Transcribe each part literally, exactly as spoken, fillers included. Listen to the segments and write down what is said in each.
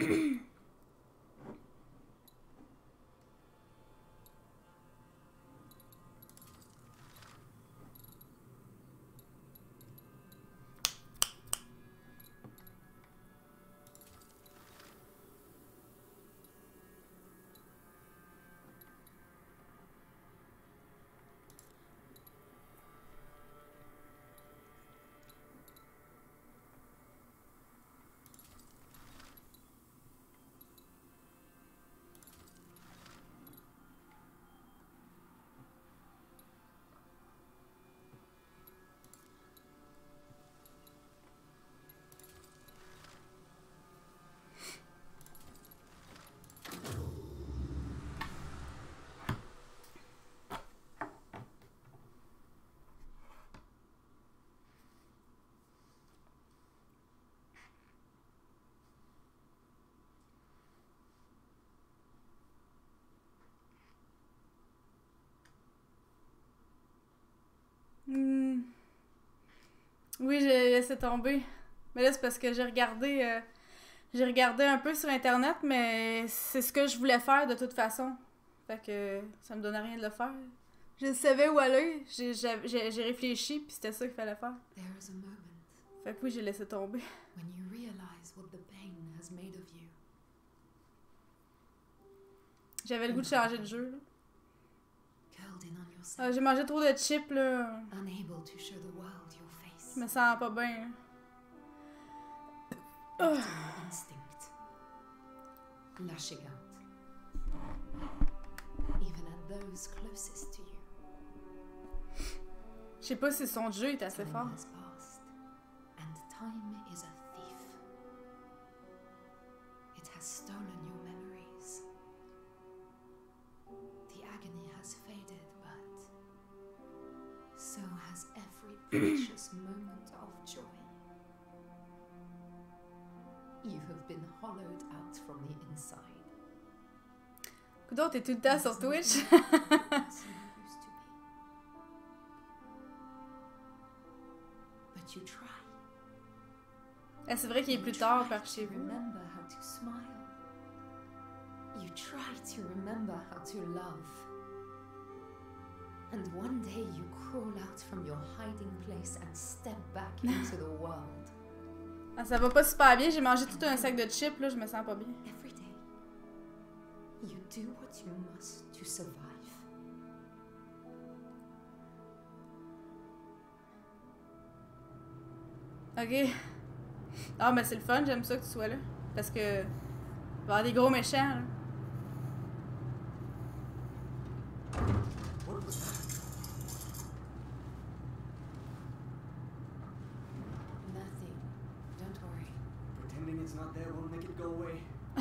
Hmm. Oui, j'ai laissé tomber. Mais là, c'est parce que j'ai regardé... Euh, j'ai regardé un peu sur Internet, mais c'est ce que je voulais faire de toute façon. Fait que ça me donnait rien de le faire. Je savais où aller. J'ai, j'ai, j'ai réfléchi, puis c'était ça qu'il fallait faire. Fait que oui, j'ai laissé tomber. When you realize what the pain has made of you. J'avais le goût de changer de jeu, là. Curled in on yourself. Ah, j'ai mangé trop de chips, là. Unable to show the world your face. Je me sens pas bien. Acting on instinct. Lashing out. Even at those closest to you. Je sais pas si son jeu est assez Time fort. has passed, and time is a thief. It has stolen your memories. The agony has faded, but so has every precious moment of joy. You have been hollowed out from the inside. Coudon, t'es tout le temps sur Twitch. But you try. Eh, c'est vrai qu'il est plus tard par chez vous. Remember how to smile. You try to remember how to love. And one day you crawl out from your hiding place and step back into the world. Ah, ça va pas super bien. J'ai mangé tout un sac de chips, là. Je me sens pas bien. Every day, you do what you must to survive. Ok. Ah, mais c'est le fun. J'aime ça que tu sois là. Parce que... il va y avoir des gros méchants, là. Nothing. Don't worry. Pretending it's not there won't make it go away.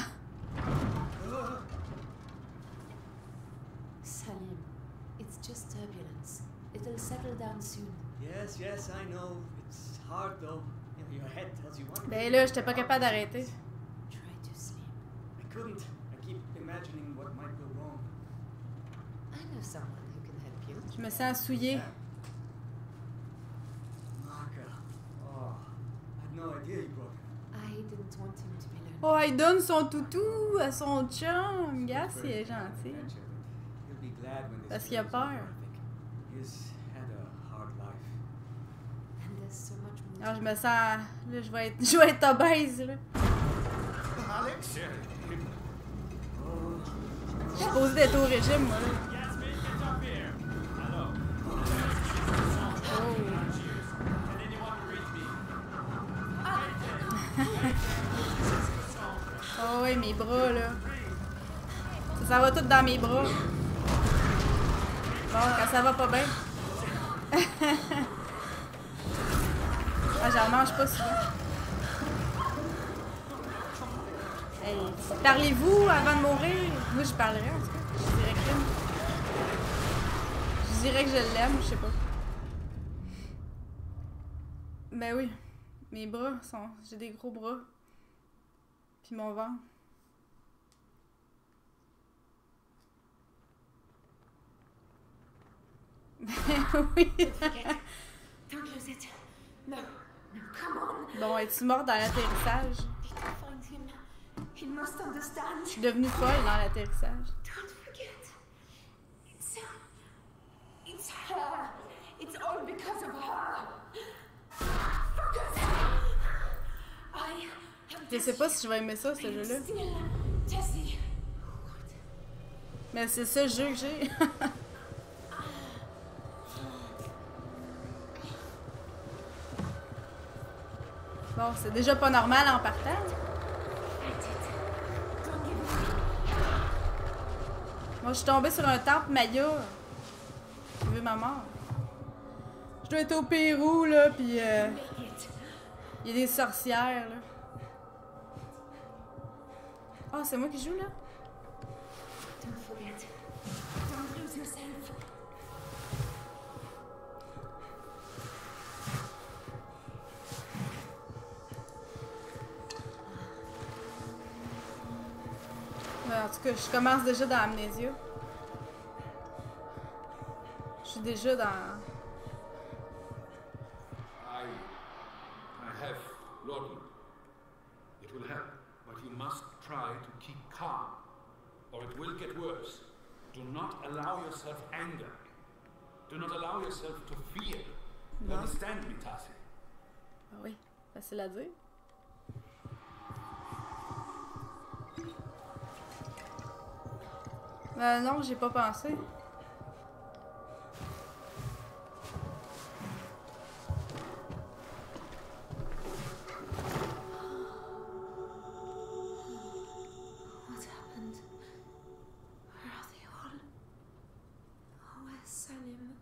Salim, it's just turbulence. It'll settle down soon. Yes, yes, I know. It's hard though. You know, your head tells you one Ben thing, là, j'étais pas your heart capable tells d'arrêter. you- Try to sleep. I couldn't. I keep imagining what might go wrong. I know someone who can help you. Je me sens souillée. Marka. Oh, I had no idea you brought him. I didn't want him to be lonely. Oh, il donne son toutou à son chum. Gars, il est gentil. Adventure, but he'll be glad when this Parce qu'il a is over, peur. I think. He's had a hard life. And there's so much more. Alors, je me sens... Là, je vais être, je vais être obèse, là. Alex? Oh, Je suis supposée d'être au régime, moi, là. Yasmin, get up here. Hello. Oh. Can anyone read me? Oh, ouais, mes bras, là. Ça, ça va tout dans mes bras. Bon, quand ça va pas bien. Ah, j'en mange pas souvent. Hey, parlez-vous avant de mourir? Moi, je parlerais, en tout cas. Je dirais que... Je dirais que je l'aime, je sais pas. Ben oui. Mes bras sont... J'ai des gros bras. Puis mon ventre. Ben oui. Don't lose it. No, no, come on. Bon, es-tu morte dans l'atterrissage? Need to find him. He must understand. Je suis devenue folle dans l'atterrissage. Don't forget. It's... It's her. It's all because of her. Focus. I am Je sais pas si je vais aimer ça, ce jeu-là. still Tessie. Mais c'est ça le jeu que j'ai. Bon, c'est déjà pas normal en partant. Moi, je suis tombée sur un temple Maya. Qui veut ma mort. Je dois être au Pérou, là, pis euh, il y a des sorcières, là. Oh, c'est moi qui joue, là? Don't forget. Don't lose yourself. Ouais, en tout cas, je commence déjà dans Amnesia. Je suis déjà dans... I, I have laudanum. It will help, but you must try to keep calm, or it will get worse. Do not allow yourself anger. Do not allow yourself to fear. You No. understand me, Tassi? Ah oui, facile à dire. Euh, non, j'ai pas pensé. What happened? Where are they all? Oh, where's Salim?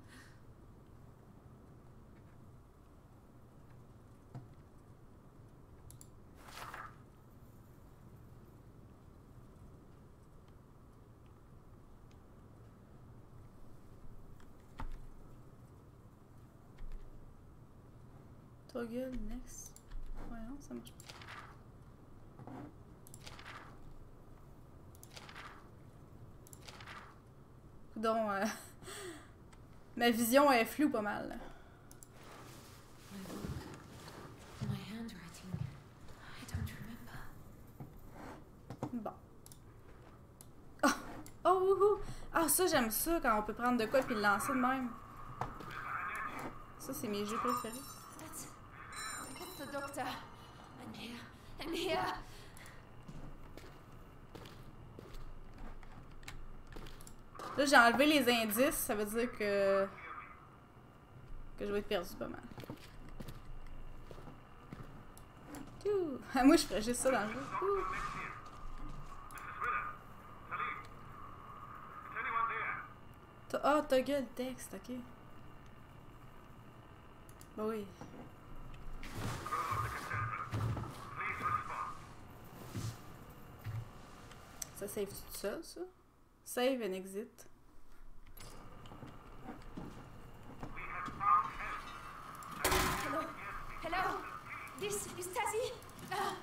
Toggle, next. Ouais, non, ça marche pas. Donc, euh, ma vision est floue pas mal. Là. My book. My handwriting. I don't remember. Bon. Oh! Oh, wouhou! Ah, ça, j'aime ça quand on peut prendre de quoi puis le lancer de même. Ça, c'est mes jeux préférés. That's... That's the doctor. I'm here. I'm here. Là, j'ai enlevé les indices, ça veut dire que... que je vais être perdue pas mal. Ouh. Moi, je ferais juste ça dans le jeu. Ouh. T'as- Ah, t'as gueule texte, ok. Bah oui. Ça save tout seul, ça? Save and exit. Hello. Hello. This is Tassie. Ah.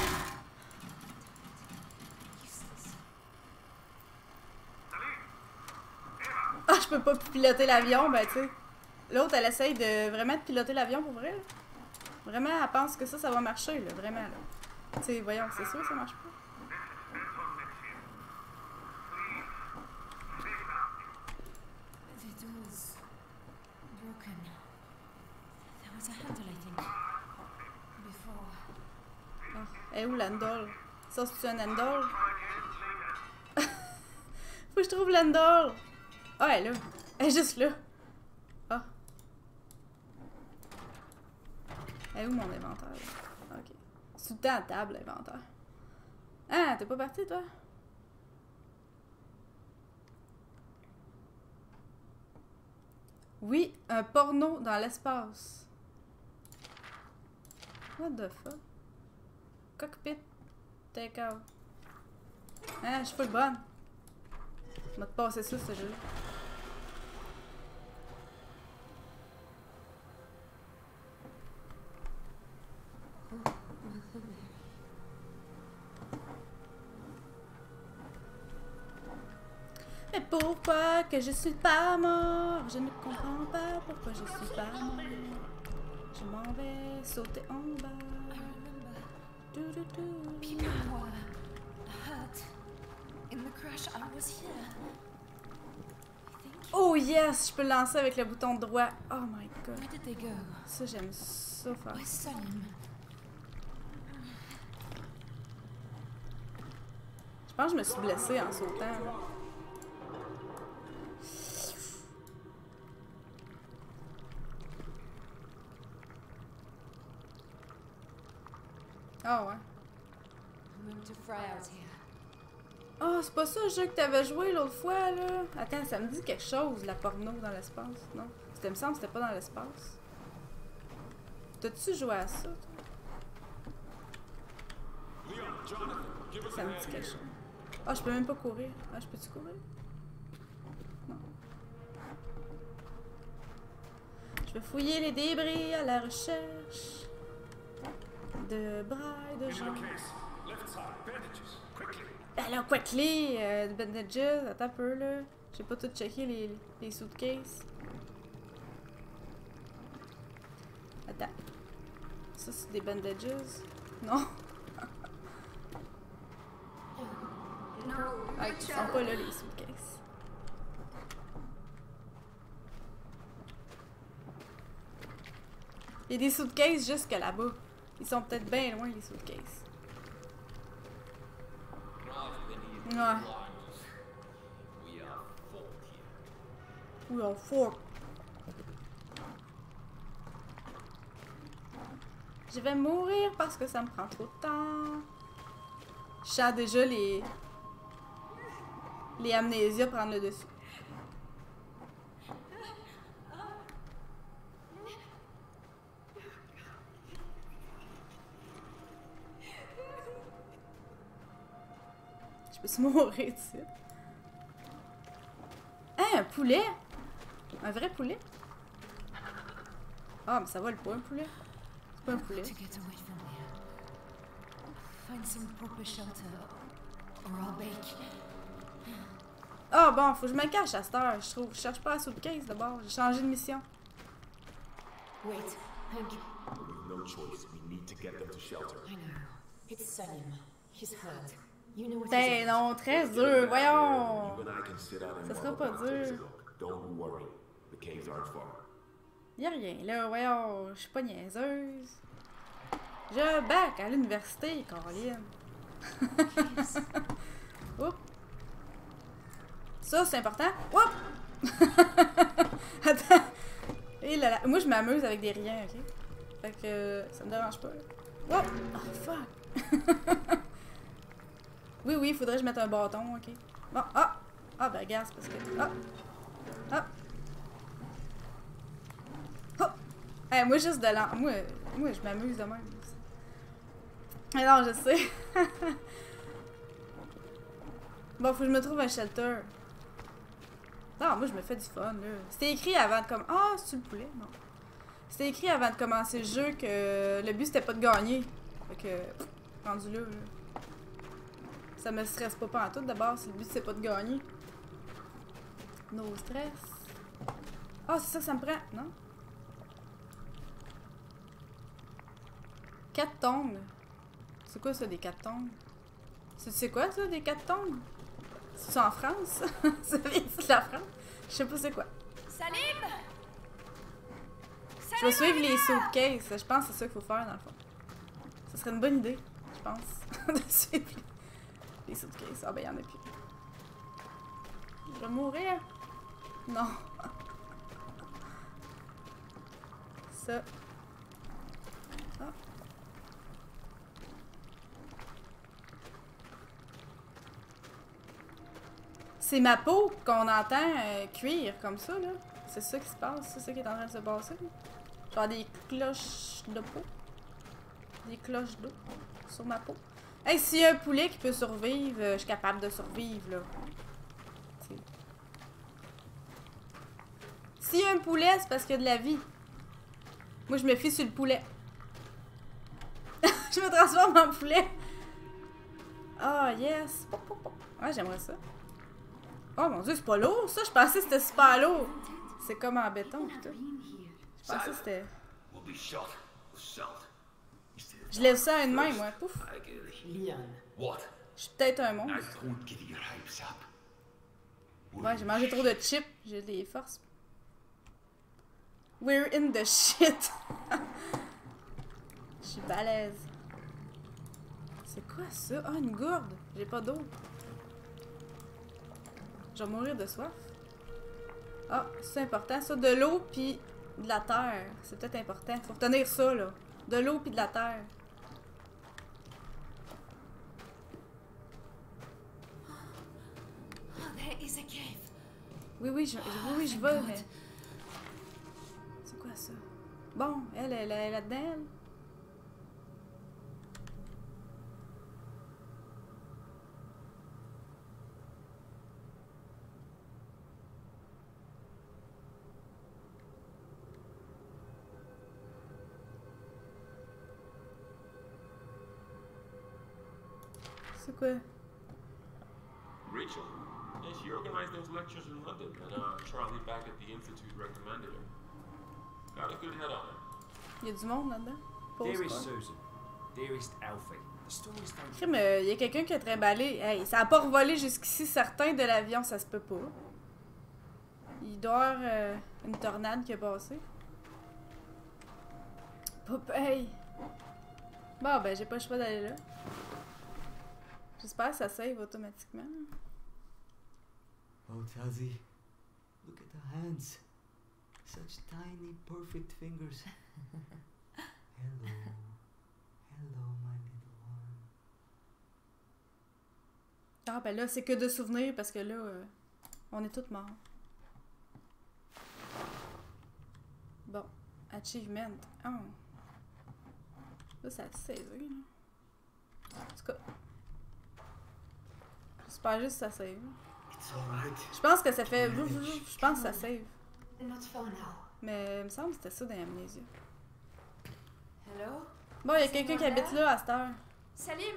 Useless. Ah, je peux pas piloter l'avion, ben tu sais. L'autre, elle essaye de vraiment de piloter l'avion pour vrai. Là. Vraiment, elle pense que ça, ça va marcher, là, vraiment, là. Tu sais, voyons, c'est sûr que ça marche pas. The door's broken. There was a handle, I think. Before. Ah, elle est où l'handle? Ça, c'est un handle? Faut que je trouve l'handle! Ah, elle est là. Elle est juste là. Ah. Elle est où mon inventaire? Là? Ok. C'est tout le temps à table, l'inventaire. Ah, t'es pas parti, toi? Oui, un porno dans l'espace. What the fuck? Cockpit. Take out. Ah, je suis pas bonne. Je vais te passer ça, ce jeu-là. Mais pourquoi que je suis pas mort? Je ne comprends pas pourquoi je suis pas mort. Je m'en vais sauter en bas. I remember. Du, du, du. People were crash, I was here. I think. Oh yes! Je peux le lancer avec le bouton droit. Oh my god. Where did they go? Ça, j'aime ça faire. Where's Salim? Je pense que je me suis blessée en sautant. Là. Ah ouais. I'm going to fry out here. Ah, oh, c'est pas ça le jeu que t'avais joué l'autre fois, là? Attends, ça me dit quelque chose, la porno dans l'espace, non? C'était, me semble que c'était pas dans l'espace. T'as-tu joué à ça, toi? Leon, Jonathan, give us Ça a me hand dit quelque here. chose. Ah, je peux même pas courir. Ah, je peux-tu courir? Non. Je vais fouiller les débris à la recherche de bras et de In the jambes. case, left side, bandages, quickly. Alors, quickly, euh, des bandages, attends un peu, là. J'ai pas tout checké les, les suitcases. Attends. Ça, c'est des bandages? Non? No, Ah, ils sont pas là, les suitcases. Il y a des suitcases jusque là-bas. Ils sont peut-être bien loin, les suitcases. Ouais. We are four. Je vais mourir parce que ça me prend trop de temps. Je sens déjà les... les amnésias prendre le dessus. Je peux se mourir dessus. Hein, un poulet? Un vrai poulet? Ah, mais ça vole pas un poulet. C'est pas un poulet. To get away from here. Find some proper shelter, or I'll bake. Ah bon, faut que je me cache à cette heure. Je trouve, je cherche pas à suitcase d'abord. J'ai changé de mission. Wait, Hank. With no choice, we need to get them to shelter. I know. It's Salim. He's hurt. You know what Ben he's non, très dur, voyons! You and I can sit out and Ça sera walk pas around, take a dur. look. Don't worry. The caves aren't far. Y'a rien là, voyons, je suis pas niaiseuse. Je bac à l'université, Caroline. Oups. Ça, c'est important. Oups! Attends. Et là, là. Moi, je m'amuse avec des riens, ok? Fait que ça me dérange pas. Oups! Oh, fuck! Oui, oui, il faudrait que je mette un bâton, ok? Bon, ah! Ah, ben, regarde, c'est parce que... Ah! Ah! Oh! Hey, moi, juste de l'an... Moi, moi je m'amuse de même. Mais non, je sais. Bon, faut que je me trouve un shelter. Non, moi, je me fais du fun, là. C'était écrit avant de comme... Ah, c'est-tu le poulet? Non. C'était écrit avant de commencer le jeu que le but, c'était pas de gagner. Fait que... Pff, rendu là, là. Ça me stresse pas pas en tout, d'abord, si le but, c'est pas de gagner. No stress. Ah, oh, c'est ça que ça me prend. Non? Quatre tonnes. C'est quoi ça, des quatre tonnes? C'est quoi ça, des quatre tonnes? C'est en France? Ça vient de la France? Je sais pas c'est quoi. Salim! Je vais suivre les suitcases. Je pense que c'est ça qu'il faut faire dans le fond. Ça serait une bonne idée, je pense. De suivre les suitcases. Ah ben y'en a plus. Je vais mourir. Non. Ça. Ah. C'est ma peau qu'on entend euh, cuire comme ça, là. C'est ça qui se passe, c'est ça qui est en train de se passer. Là. Genre des cloches de peau. Des cloches d'eau sur ma peau. Hey, s'il y a un poulet qui peut survivre, euh, je suis capable de survivre, là. S'il y a un poulet, c'est parce qu'il y a de la vie. Moi, je me fie sur le poulet. Je me transforme en poulet. Ah, oh, yes. Ouais, j'aimerais ça. Oh mon dieu, c'est pas lourd, ça? Je pensais que c'était super lourd. C'est comme en béton, putain. Je pensais que c'était... Je lève ça à une main, moi. Pouf. Leon. Je Je suis peut-être un monstre. I won't give your hopes up. Ouais, j'ai mangé trop de chips. J'ai des forces. We're in the shit. Je suis balèze. C'est quoi ça? Ah, une gourde. J'ai pas d'eau. Je vais mourir de soif. Ah, c'est important ça. De l'eau pis de la terre. C'est peut-être important. Faut retenir ça, là. De l'eau pis de la terre. Oh, there is a cave. Oui, oui, je, oui, oui, je Thank vais, God. mais... C'est quoi ça? Bon, elle, elle, elle est là-dedans, elle. C'est quoi? Rachel? Yeah, she organized those lectures in London, and uh, Charlie back at the Institute recommended her. Got a good head on her. Il y a du monde là-dedans? Pose Dearest pas. Susan, dearest Alfie, the stories don't. Crime, euh, il y a quelqu'un qui a trimballé. Hey, ça a pas revolé jusqu'ici, certain de l'avion, ça se peut pas. Il doit y avoir euh, une tornade qui a passé. Popeye! Bon, ben, j'ai pas le choix d'aller là. J'espère que ça save automatiquement. Oh, Tazzy, look at the hands. Such tiny, perfect fingers. Hello. Hello, my little one. Ah, ben là, c'est que de souvenirs parce que là, euh, on est tous morts. Bon. Achievement. Oh. Là, ça a saisi, là. En tout cas. J'espère juste que ça save. It's alright. Je pense que ça fait... Je pense que ça save. Not for now. Mais il me semble que c'était ça dans l'amnésie. Hello? Bon, il y a quelqu'un qui habite là à cette heure. Salim?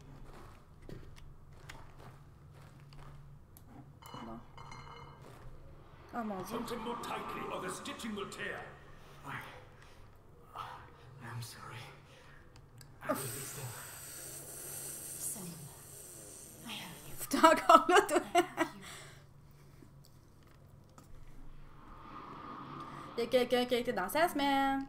Bon. Oh mon dieu. Hold him more tightly, or the stitching will tear. I, I'm sorry. I released them. Salim. I have you. T'es encore là, toi? I have you. Il y a quelqu'un qui a été dans sa semaine.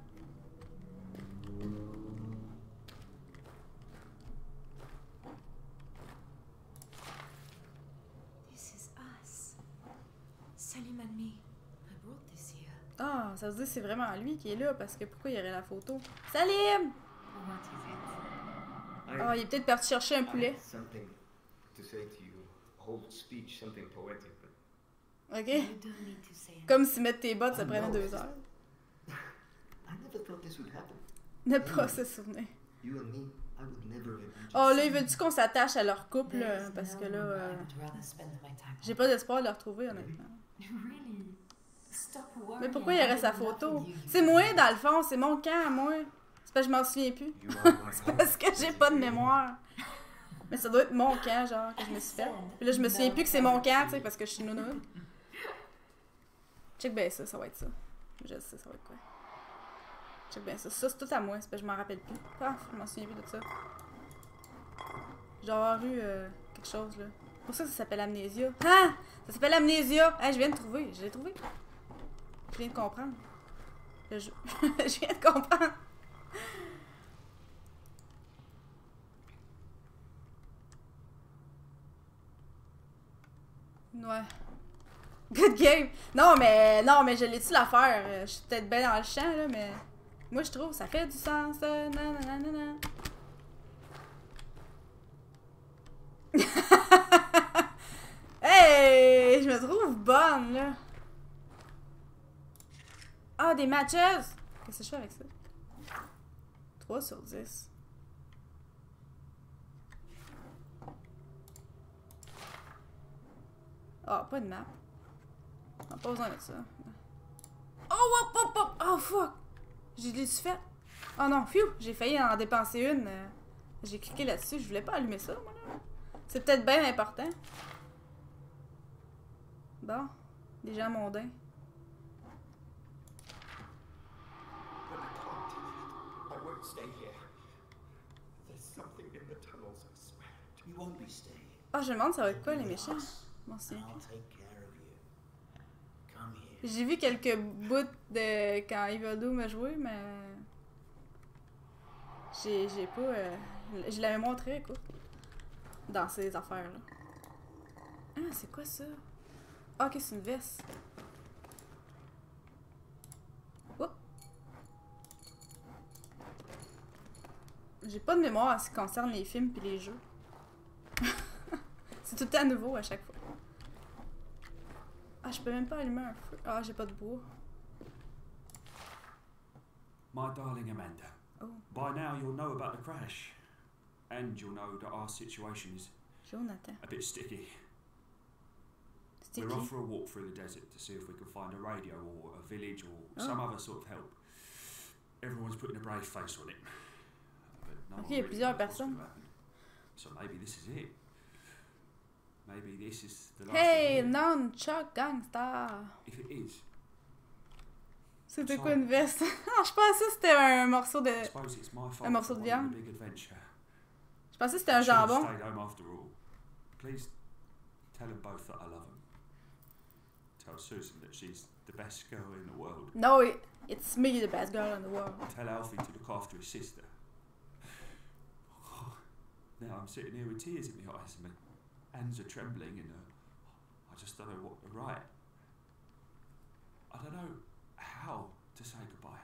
This is us. Salim and me. I brought this here. Ah, ça veut dire que c'est vraiment lui qui est là, parce que pourquoi il y aurait la photo? Salim! What is it? I, Ah, il est peut-être parti chercher un I poulet. had something to say to you. A whole speech, something poetic, but Ok? You don't need to say anything. Comme si mettre tes bottes, ça Oh, prenait no. deux heures. I never thought this would happen. Ne pas se souvenir. You and me, I would never have imagined. Oh là, il veut-tu qu'on s'attache à leur couple? There là, is Parce no que là, one euh, I would rather spend my time j'ai on. pas d'espoir de le retrouver, honnêtement. Really? Stop worrying. Mais pourquoi il y aurait sa I'm in love photo? with you. C'est moi, dans le fond, c'est mon camp à moi. C'est parce que je m'en souviens plus. You are my home. Parce que j'ai pas de mémoire. Mais ça doit être mon camp, genre, que je me suis fait. Puis là, je me souviens plus que c'est mon camp, tu sais, parce que je suis nounou. Check bien ça, ça va être ça. Je sais, ça va être quoi. Check bien ça. Ça, c'est tout à moi, c'est parce que je m'en rappelle plus. Ah, je m'en souviens plus de ça. J'ai avoir eu euh, quelque chose, là. C'est pour ça que ça s'appelle Amnésia. Ah! Ça s'appelle Amnésia! Ah, je viens de trouver. Je l'ai trouvé. Je viens de comprendre. Le jeu. Je viens de comprendre. Ouais. Good game! Non, mais non, mais je l'ai-tu l'affaire? Euh, Je suis peut-être bien dans le champ, là, mais... Moi, je trouve, ça fait du sens, ça. Nananana. Hey! Je me trouve bonne, là. Ah, des matches! Qu'est-ce que je fais avec ça? trois sur dix. Ah, pas de map. On n'a pas besoin de ça. Oh, hop, hop, hop! Oh, fuck! J'ai l'ai-tu fait? Oh non, phew! J'ai failli en dépenser une. euh, J'ai cliqué là-dessus. Je voulais pas allumer ça, moi, là. C'est peut-être bien important. Bon. Des gens mondains. But I can't. I won't stay here. There's something in the tunnels, I swear. You won't be you stay. Ah, je me demande ça va être quoi les You'll be méchants. with us, Bon, c'est. and I'll take care of you. Come here. J'ai vu quelques bouts de quand Evil Doom a joué, mais. J'ai j'ai pas. Euh... Je l'avais montré, écoute. Dans ces affaires-là. Ah, c'est quoi ça? Ah, ok, c'est une veste. Oh! J'ai pas de mémoire en ce qui concerne les films pis les jeux. C'est tout le temps nouveau à chaque fois. Ah, je peux même pas allumer un feu. Ah, j'ai pas de bois. My darling Amanda, Oh, by now you'll know about the crash. And you'll know that our situation is Jonathan. a bit sticky. Sticky. We're off for a walk through the desert to see if we can find a radio or a village or Oh. some other sort of help. Everyone's putting a brave face on it. But no Ok, one il y a really plusieurs knows what's personnes. gonna happen. So maybe this is it. Maybe this is the last Hey, of it. non-chuck gangsta! If it is, C'était quoi une veste? Ah, je pensais que c'était un morceau de. I suppose it's my fault morceau for de wanting viande. the big adventure. Je pensais que c'était un Should have jambon. stayed home after all. Please tell them both that I love them. Tell Susan that she's the best girl in the world. No, it- it's me, the best girl in the world. Tell Alfie to look after his sister. Now I'm sitting here with tears in my eyes and my hands are trembling and uh, I just don't know what to write. I don't know how to say goodbye.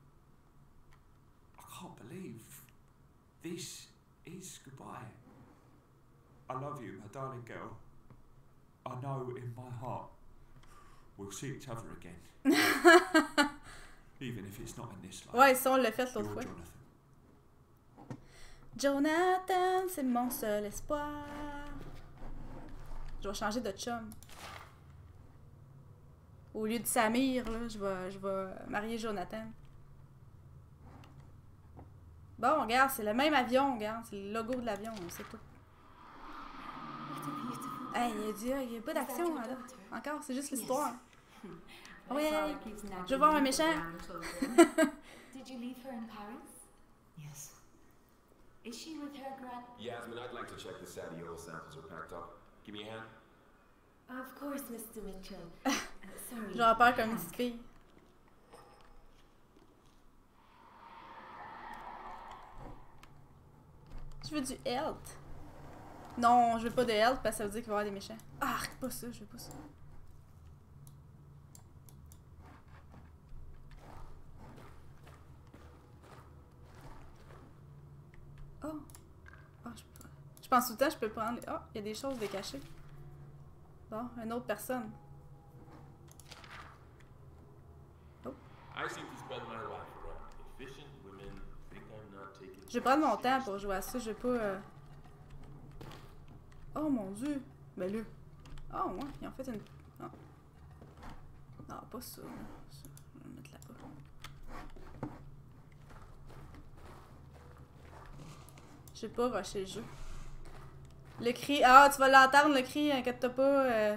I can't believe this is goodbye. I love you, my darling girl. I know in my heart we'll see each other again. Even if it's not in this life. Ouais, ça, on l'a fait l'autre You're fois. Jonathan. Jonathan, c'est mon seul espoir. Je vais changer de chum. Au lieu de Samir, là, je vais, je vais marier Jonathan. Bon, regarde, c'est le même avion, regarde, c'est le logo de l'avion, c'est tout. What a beautiful Hey, il y a, du- il y a pas d'action, là. Encore, c'est juste l'histoire. Ouais, je veux voir un méchant. Did you leave her in Paris? Yes. Is she with her grand... Yasmin, I'd like to check the Sadiola samples are packed up. Give me a hand. Of course, Mister Mitchell. Uh, sorry. J'aurais peur comme une petite fille. Je veux du health. Non, je veux pas de health parce que ça veut dire qu'il va y avoir des méchants. Ah, pas ça, je veux pas ça. Oh. Ah, je peux pas. Je pense tout le temps je peux prendre. Ah, oh, il y a des choses de cachées. Bon, une autre personne. I seem to spend my life around efficient women who think I'm not taking Je vais prendre mon temps pour jouer à ça, je vais pas... euh... Oh mon dieu! Ben là... Oh ouais, ils ont fait une... Ah, non, pas ça, là. Ça, je vais le mettre là-bas. Je sais pas, rusher le jeu. Le cri... Ah, tu vas l'entendre, le cri, inquiète-toi pas. Euh...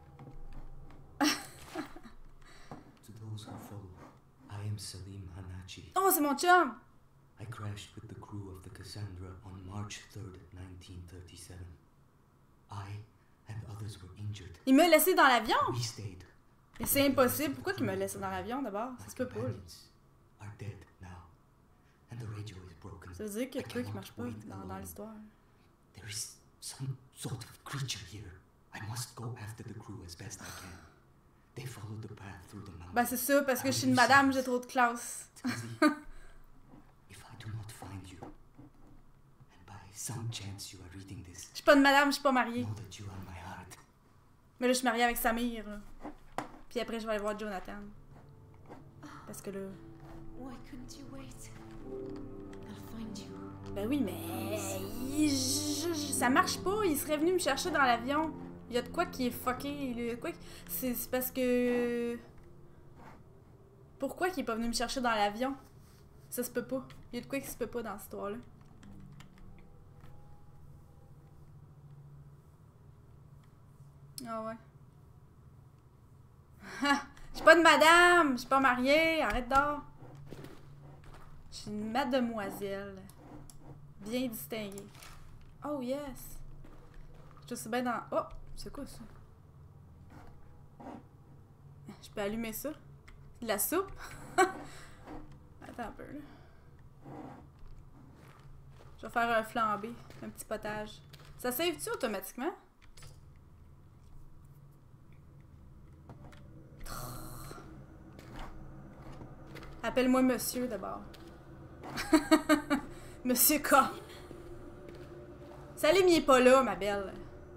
To those who follow, I am Salim Hanachi. Oh, c'est mon chum! I crashed with the crew of the Cassandra on March third, nineteen thirty-seven. I and others were injured. Il m'a laissé dans l'avion! We stayed. Et c'est impossible. Pourquoi qu'il m'a laissé dans l'avion d'abord? Ça My se peut pas, là. companions are dead now, and the radio is broken. Ça veut dire qu'il y a I de quoi qui cannot marche pas wait dans, dans alone. l'histoire. There is some sort of creature here. I must go after the crew as best I can. They follow the path through the mountains. Ben c'est ça, parce que je suis une madame, j'ai trop de classe. Tazi, if I do not find you, and by some chance you are reading this, Je suis pas une madame, je suis pas mariée. know that you are my heart. Mais là, je suis mariée avec Samir, là. Puis après, je vais aller voir Jonathan. Parce que là... Why couldn't you wait? I'll find you. Ben oui, mais... il- je- je- ça marche pas, il serait venu me chercher dans l'avion. Il y a de quoi qui est fucké, il y a de quoi qui... C'est c'est parce que... Pourquoi qu'il est pas venu me chercher dans l'avion? Ça se peut pas. Il y a de quoi qui se peut pas dans cette histoire-là. Ah ouais. Je suis pas une madame, je suis pas mariée, arrête d'or. Je suis une mademoiselle. Bien distinguée. Oh yes. Je suis bien dans... Oh! C'est quoi ça? Je peux allumer ça? C'est de la soupe? Attends un peu, là. Je vais faire un flambé. Un petit potage. Ça save-tu automatiquement? Appelle-moi monsieur d'abord. Monsieur K. Salim, il est pas là, ma belle.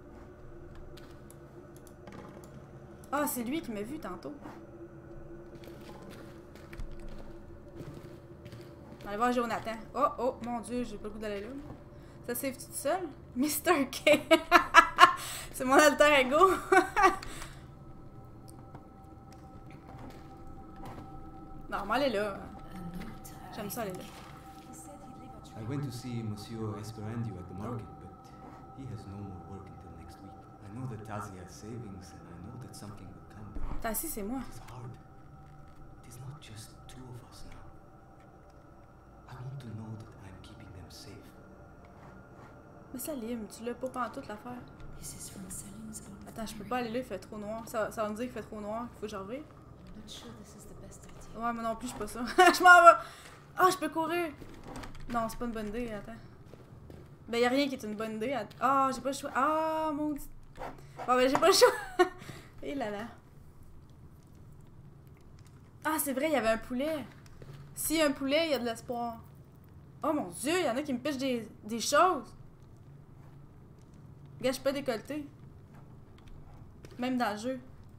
Ah, c'est lui qui m'a vu tantôt. On va aller voir Jonathan. Oh, oh, mon Dieu, j'ai pas le goût d'aller là. Ça save-tu tout seul? mister K. C'est mon alter ego. Non, mais elle est là. J'aime ça, elle est là. I went to see Monsieur Esperandio at the market, but he has no more work until next week. I know that Tazi has savings, and I know that something will come. Tassi, c'est moi. It is hard. It is not just two of us now. I want to know that I'm keeping them safe. Mais Salim, tu l'as pas pantoute l'affaire. This is from Salim's own Attends, je peux pas aller là, il fait trop noir. Ça, ça va me dire qu'il fait trop noir, qu'il faut que j'en revienne. I'm not sure this is the best idea. Ouais, moi non plus, je suis pas ça. Je m'en vais! Ah, je peux courir! Non, c'est pas une bonne idée, attends. Ben, y'a rien qui est une bonne idée. Ah, j'ai pas le choix. Ah, maudit. Bon, ben, j'ai pas le choix. Et là là. Ah, c'est vrai, il y avait un poulet. S'il y a un poulet, il y a de l'espoir. Oh mon Dieu, il y en a qui me pichent des, des choses. Gars, je suis pas décolletée. Même dans le jeu.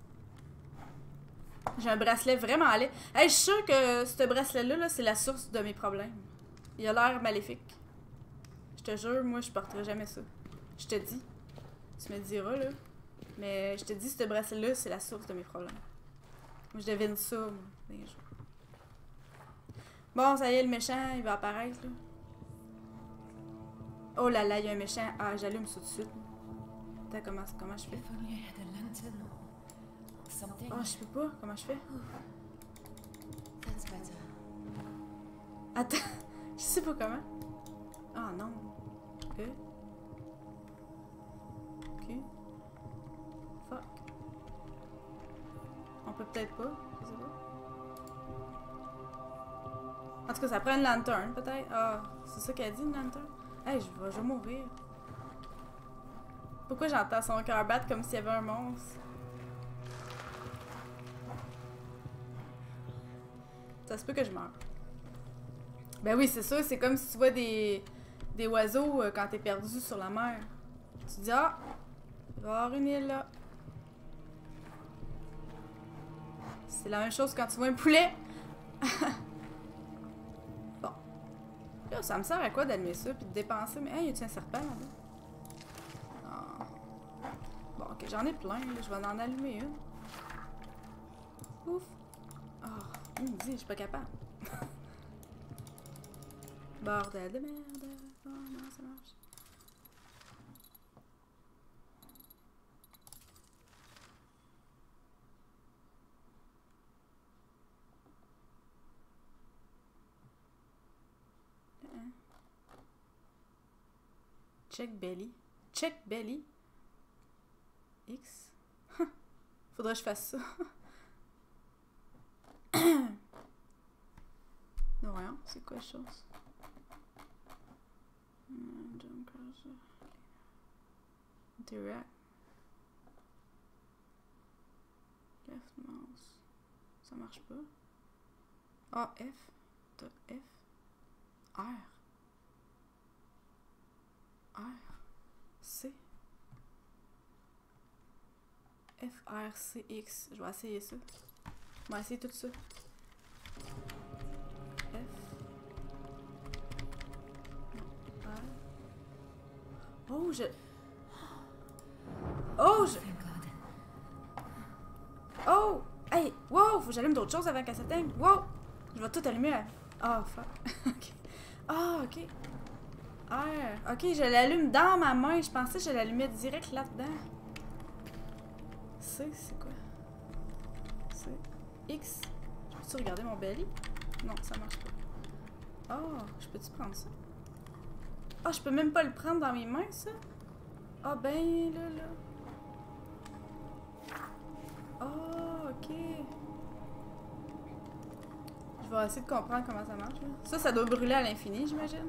J'ai un bracelet vraiment laid. Hey, je suis sûre que ce bracelet-là, -là, c'est la source de mes problèmes. Il a l'air maléfique. Je te jure, moi, je porterai jamais ça. Je te dis. Tu me diras, là. Mais je te dis, ce bracelet-là, c'est la source de mes problèmes. Moi, je devine ça, moi, des jours. Bon, ça y est, le méchant, il va apparaître, là. Oh là là, il y a un méchant. Ah, j'allume ça tout de suite. Attends, comment, comment je fais? If only I had a lantern or something. Ah, je peux pas. Comment je fais? That's better. Attends, je sais pas comment. Ah non. Ok. Ok. Fuck. On peut peut-être pas. Je sais pas. En tout cas, ça prend une lanterne, peut-être. Ah, c'est ça qu'elle dit, une lanterne? Hey, je vais, je vais mourir. Pourquoi j'entends son cœur battre comme s'il y avait un monstre? Ça se peut que je meure. Ben oui, c'est ça. C'est comme si tu vois des, des oiseaux euh, quand t'es perdu sur la mer. Tu te dis, ah, il va y avoir une île là. C'est la même chose quand tu vois un poulet. Bon. Là, ça me sert à quoi d'allumer ça puis de dépenser? Mais, hey, y a-tu un serpent là-bas? Non. Bon, ok, j'en ai plein. Là. Je vais en allumer une. Ouf. Ah, oh, il me dit, je suis pas capable. Bordel de merde. Comment ça marche? Check belly. Check belly. X. Faudrait que je fasse ça. Non, rien. C'est quoi la chose? Interact. Left mouse. Ça marche pas. Ah, F. T'as F. R. R. C. F, R, C, X. Je vais essayer ça. Je vais essayer tout ça. F. R. Oh, je... Oh, je... Oh! Hey! Wow! Faut que j'allume d'autres choses avant qu'elle s'éteigne. Wow! Je vais tout allumer. À... Oh, fuck. Ok. Ah, oh, ok. R. Ok, je l'allume dans ma main. Je pensais que je l'allumais direct là-dedans. C, c'est quoi? C. X. Je peux-tu regarder mon belly? Non, ça marche pas. Oh, je peux-tu prendre ça? Ah, oh, je peux même pas le prendre dans mes mains, ça? Ah ben, là, là. Oh, ok. Je vais essayer de comprendre comment ça marche, là. Ça, ça doit brûler à l'infini, j'imagine.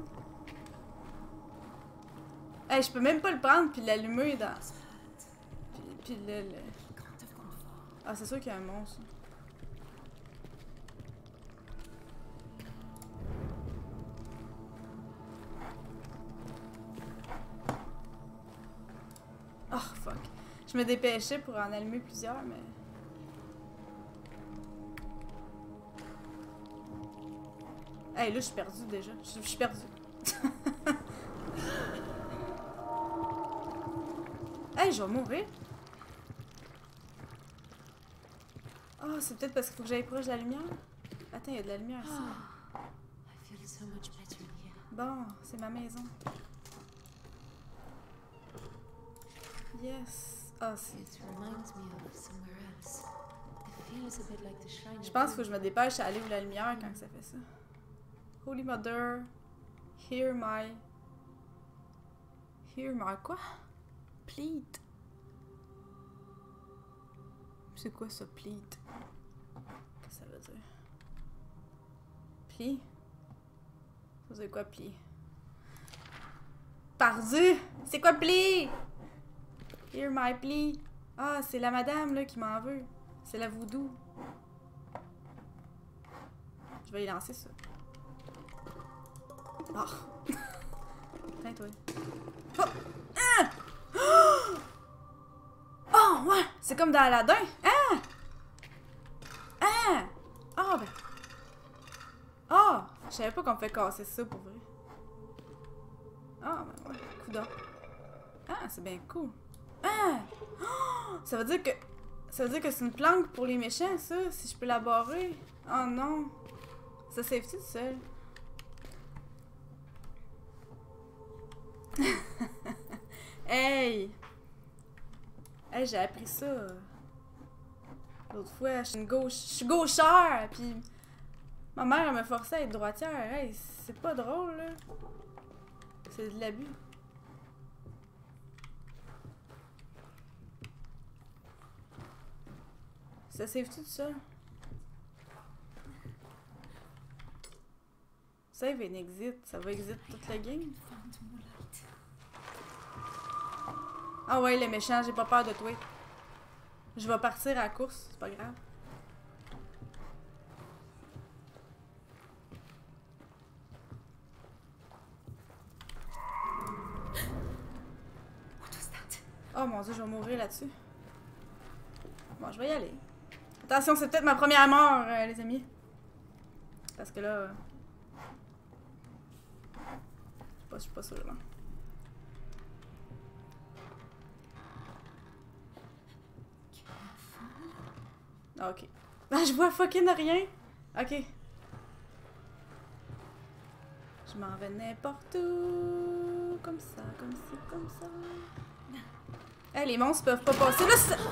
Hey, je peux même pas le prendre puis l'allumer dans... Puis, puis le... le... Ah, c'est sûr qu'il y a un monstre. Oh, fuck. Je me dépêchais pour en allumer plusieurs, mais... Hey, là, je suis perdue déjà. Je je suis perdue. Hey, je vais mourir. Oh, c'est peut-être parce qu'il faut que j'aille proche de la lumière. Attends, il y a de la lumière ici. I feel so much better in here. Bon, c'est ma maison. Yes. Ah, c'est... It reminds me of somewhere else. It feels a bit like the shrine. Je pense qu'il faut que je me dépêche à aller où la lumière quand ça fait ça. Holy Mother, hear my... Hear my quoi? Plead. C'est quoi ça, plead? Qu'est-ce que ça veut dire? Pli? Ça veut dire quoi, pli? Pardieu! C'est quoi, pli? Hear my plea. Ah, c'est la madame, là, qui m'en veut. C'est la voodoo. Je vais y lancer ça. Ah! Tiens, toi. Oh! Ah! Oh, ouais! C'est comme dans Aladdin! Ah! Ah! Ah, ben... Ah! Je savais pas qu'on fait casser ça, pour vrai. Ah, ben ouais, coudonc. Ah, c'est bien cool. Ah! Oh! Ça veut dire que... Ça veut dire que c'est une planque pour les méchants, ça, si je peux la barrer. Oh non! Ça save-tu tout seul? Hey! Hey, j'ai appris ça. L'autre fois, je suis une gauche... Je suis gauchère, puis ma mère, elle me forçait à être droitière. Hey, c'est pas drôle, là. C'est de l'abus. Ça save-tu tout ça? Save and exit. Ça va exit toute la game? Ah ouais, les méchants, j'ai pas peur de toi. Je vais partir à la course, c'est pas grave. Oh mon dieu, je vais mourir là-dessus. Bon, je vais y aller. Attention, c'est peut-être ma première mort, euh, les amis. Parce que là... Euh... Je sais pas, je suis pas sûre, là. Ah, ok. Ah, je vois fucking rien. Ok. Je m'en vais n'importe où. Comme ça, comme ça, comme ça. Eh, hey, les monstres peuvent pas passer là, ça...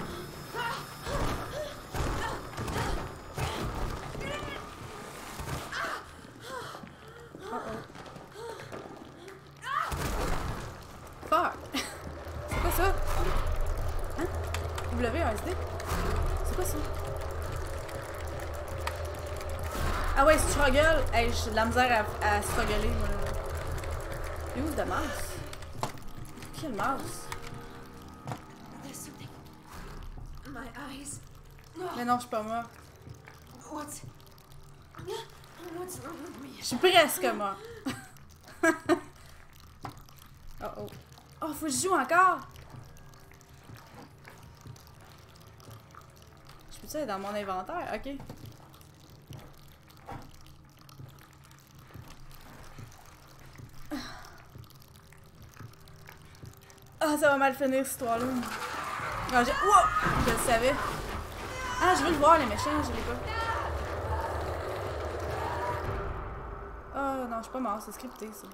Oh oh. Fuck. C'est quoi ça? Hein? W A S D? C'est quoi ça? Ah ouais, struggle! Hey, j'ai de la misère à, à struggler, moi. Use the mouse. Quel mouse? There's something. My eyes. Mais non, je suis pas morte. What's... What's wrong with me? Je suis presque morte. Oh oh. Oh, faut que je joue encore! Je peux-tu aller dans mon inventaire? Ok. Ah, ça va mal finir, cette histoire-là. Ah, j'ai... Wow! Je le savais. Ah, je veux le voir, les méchants, je l'ai pas. Oh non, je suis pas mort, c'est scripté, ça.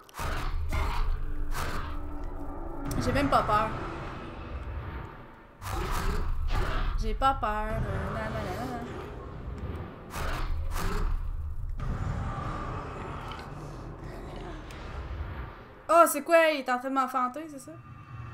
J'ai même pas peur. J'ai pas peur. Euh, nanana. Oh, c'est quoi? Il est en train de m'enfanter, c'est ça?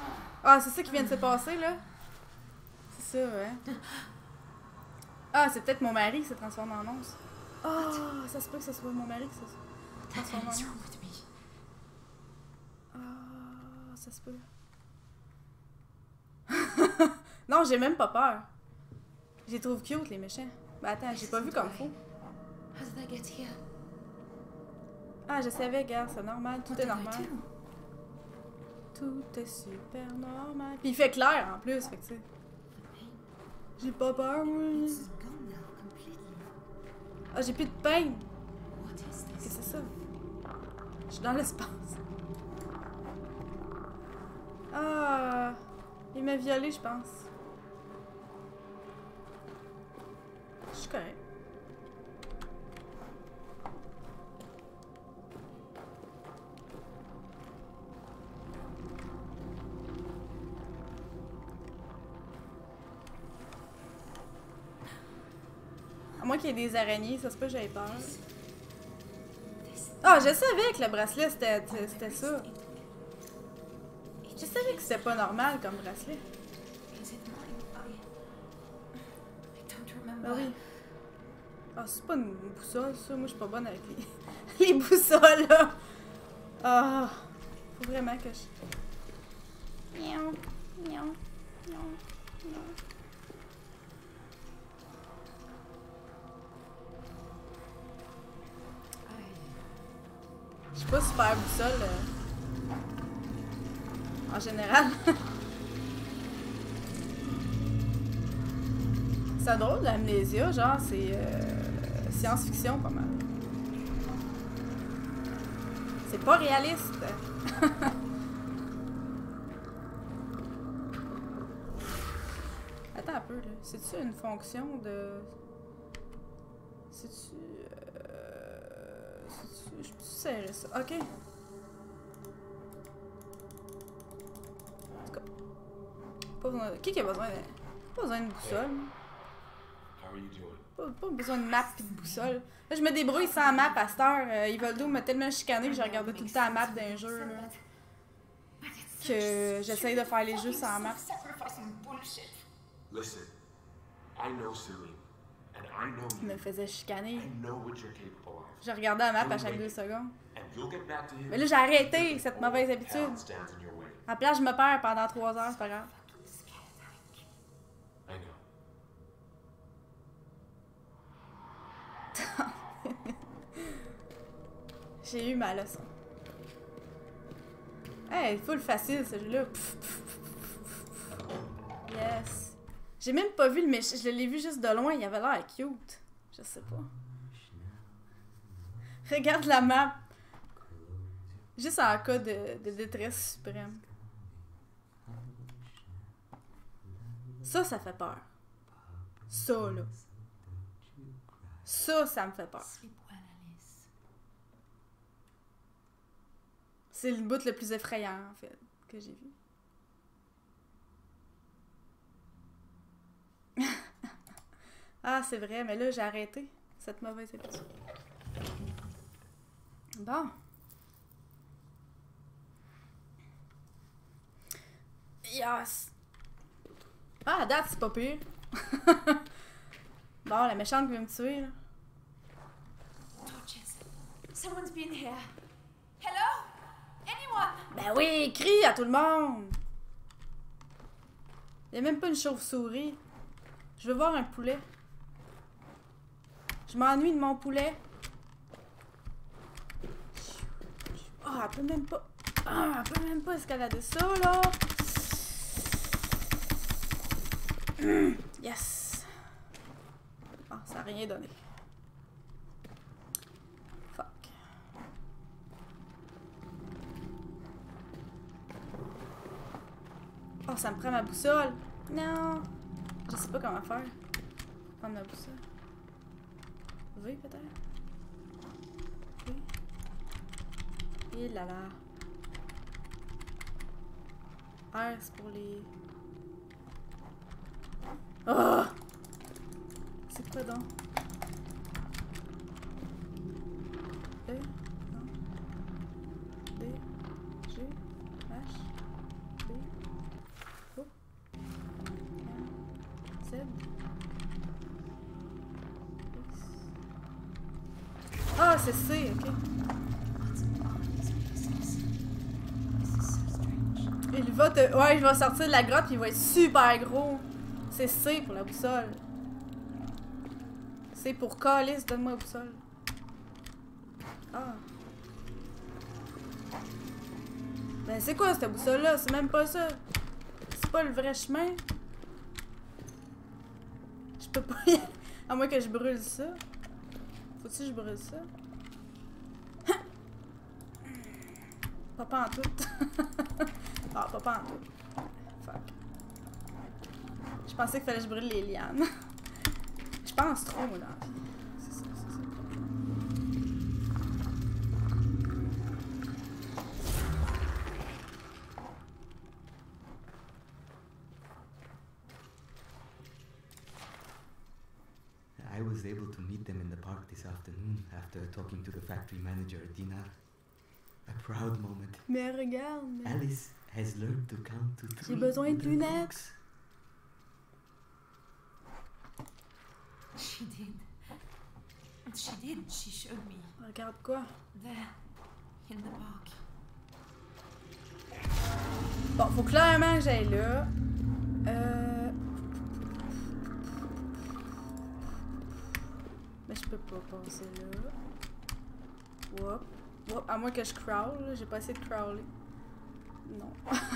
Ah, c'est ça qui vient de se passer, là? C'est ça, ouais. Ah, c'est peut-être mon mari qui s'est transformé en monstre. Ah, oh, ça se peut que ce soit mon mari qui s'est transformé en What's monstre. wrong with me? Ah, ça se peut. Non, j'ai même pas peur. Je les trouve cute, les méchants. Ben attends, j'ai pas vu comme fou. How did I get here? Ah, je savais, gars, c'est normal, tout What est did I normal. do? Tout est super normal. Puis il fait clair en plus, fait que tu sais. J'ai pas peur, moi. It's gone now completely. Ah, j'ai plus de pain. What is Qu'est-ce que this? c'est ça? Je suis dans l'espace. Ah, il m'a violée, je pense. Je suis correct. À moins qu'il y ait des araignées, ça se peut que j'aie peur. Ah, je savais que le bracelet c'était c'était ça. Je savais que c'était pas normal comme bracelet. Is it mine? I... I don't remember. Ah oui. Ah, c'est pas une boussole, ça. Moi, je suis pas bonne avec les, les boussoles, là. Ah, faut vraiment que je... Miaou, miaou, miaou, miaou. Je suis pas super boussole, euh, en général. C'est drôle, l'amnésia, genre, c'est euh, science-fiction pas mal. C'est pas réaliste. Attends un peu, là. C'est-tu une fonction de... C'est-tu... Euh... C'est-tu... Je peux serrer ça? Ok. En tout cas. Pas besoin de... Qui qui a besoin de... Pas besoin de boussole. How are you doing? Pas, pas besoin de map pis de boussole. Là, je me débrouille sans map à cette heure. Euh, Ivaldo m'a tellement chicané que j'ai regardé tout le temps la map d'un jeu, là. Que j'essaye de faire les jeux sans map. Listen, I know Celine, and I know Il me you. faisait chicaner. I know what you're capable of. Je regardais la map à chaque deux secondes. And you'll get back to him. Mais là, j'ai arrêté cette mauvaise All habitude. talent stands in your way. À la place, je me perds pendant trois heures, c'est pas grave. I know. J'ai eu ma leçon. Hey, full facile ce jeu-là. Pff, pff, pff, pff, pff. Yes. J'ai même pas vu le méchant. Je l'ai vu juste de loin. Il avait l'air cute. Je sais pas. Regarde la map. Juste en cas de, de détresse suprême. Ça, ça fait peur. Ça, là. Ça, ça me fait peur. Sleep well, Alice. C'est le bout le plus effrayant, en fait, que j'ai vu. Ah, c'est vrai, mais là, j'ai arrêté cette mauvaise habitude. Bon. Yes. Ah, à date, c'est pas pire. Bon, la méchante qui veut me tuer, là. Torches. Someone's been here. Hello? Anyone? Ben oui, crie à tout le monde! Il y a même pas une chauve-souris. Je veux voir un poulet. Je m'ennuie de mon poulet. Ah, elle peut même pas... Ah, elle peut même pas escalader ça, là! Hum, yes! Ah, ça a rien donné. Fuck. Oh, ça me prend ma boussole! Non! Je sais pas comment faire. Prendre ma boussole. V, peut-être? V. Et là là. R, c'est pour les... Oh! C'est quoi donc? E, non. D, G, H, B, c'est C, ok. What's all this business? This is so strange. Il va te... Ouais, il va sortir de la grotte puis il va être super gros. C'est C pour la boussole. C pour calice, donne-moi la boussole. Ah. Ben c'est quoi cette boussole-là? C'est même pas ça. C'est pas le vrai chemin. Je peux pas y aller. À moins que je brûle ça. Faut-tu que je brûle ça? Pas pas en tout. Ah, pas pas en tout. Fuck. Je pensais qu'il fallait que je brûle les lianes. Je pense trop, moi, dans la vie. C'est ça, c'est ça. I was able to meet them in the park this afternoon after talking to the factory manager, Dinar. A proud moment. Mais regarde. Mais... Alice has learned to count to three. J'ai besoin de with her lunettes. dogs. She did. She did. She showed me. Regarde quoi? There. In the park. Bon, faut clairement que j'aille là. Euh... Mais je peux pas passer là. Whoop. Whoop. À moins que je crawl, là. J'ai pas essayé de crawler. Non.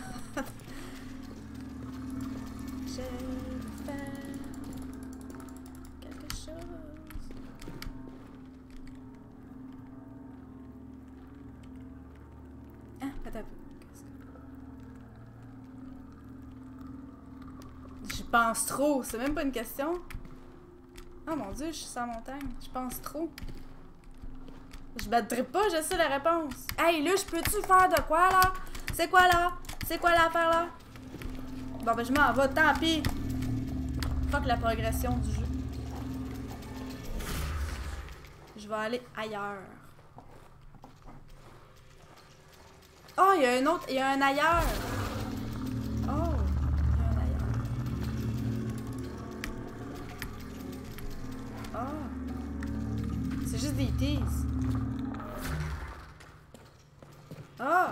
Je vais faire quelque chose. Ah, attends un peu. Je pense trop, c'est même pas une question. Oh mon dieu, je suis sur la montagne. Je pense trop. Je battrai pas, je sais la réponse. Hey, là, je peux-tu faire de quoi, là? C'est quoi, là? C'est quoi l'affaire, là? Bon, ben, je m'en vais, tant pis. Fuck la progression du jeu. Je vais aller ailleurs. Oh, il y a un autre, il y a un ailleurs. Oh. Ah! C'est juste des teas. Ah!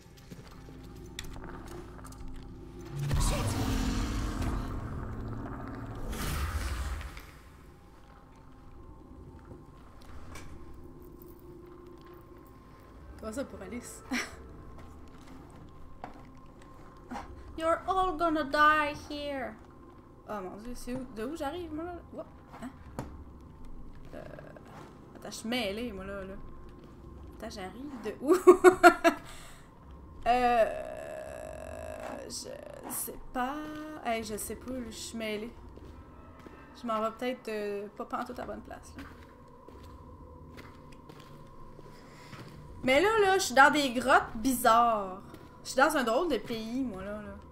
Comment ça pour Alice? You're all gonna die here. Oh mon dieu, c'est où? De où j'arrive, moi, là? What? Hein? Euh... Attends, je suis mêlée, moi, là, là. Attends, j'arrive de où? euh... Je sais pas... Hey, je sais pas, là, je suis mêlée. Je m'en vais peut-être euh, pas pantoute à la bonne place, là. Mais là, là, je suis dans des grottes bizarres. Je suis dans un drôle de pays, moi, là, là.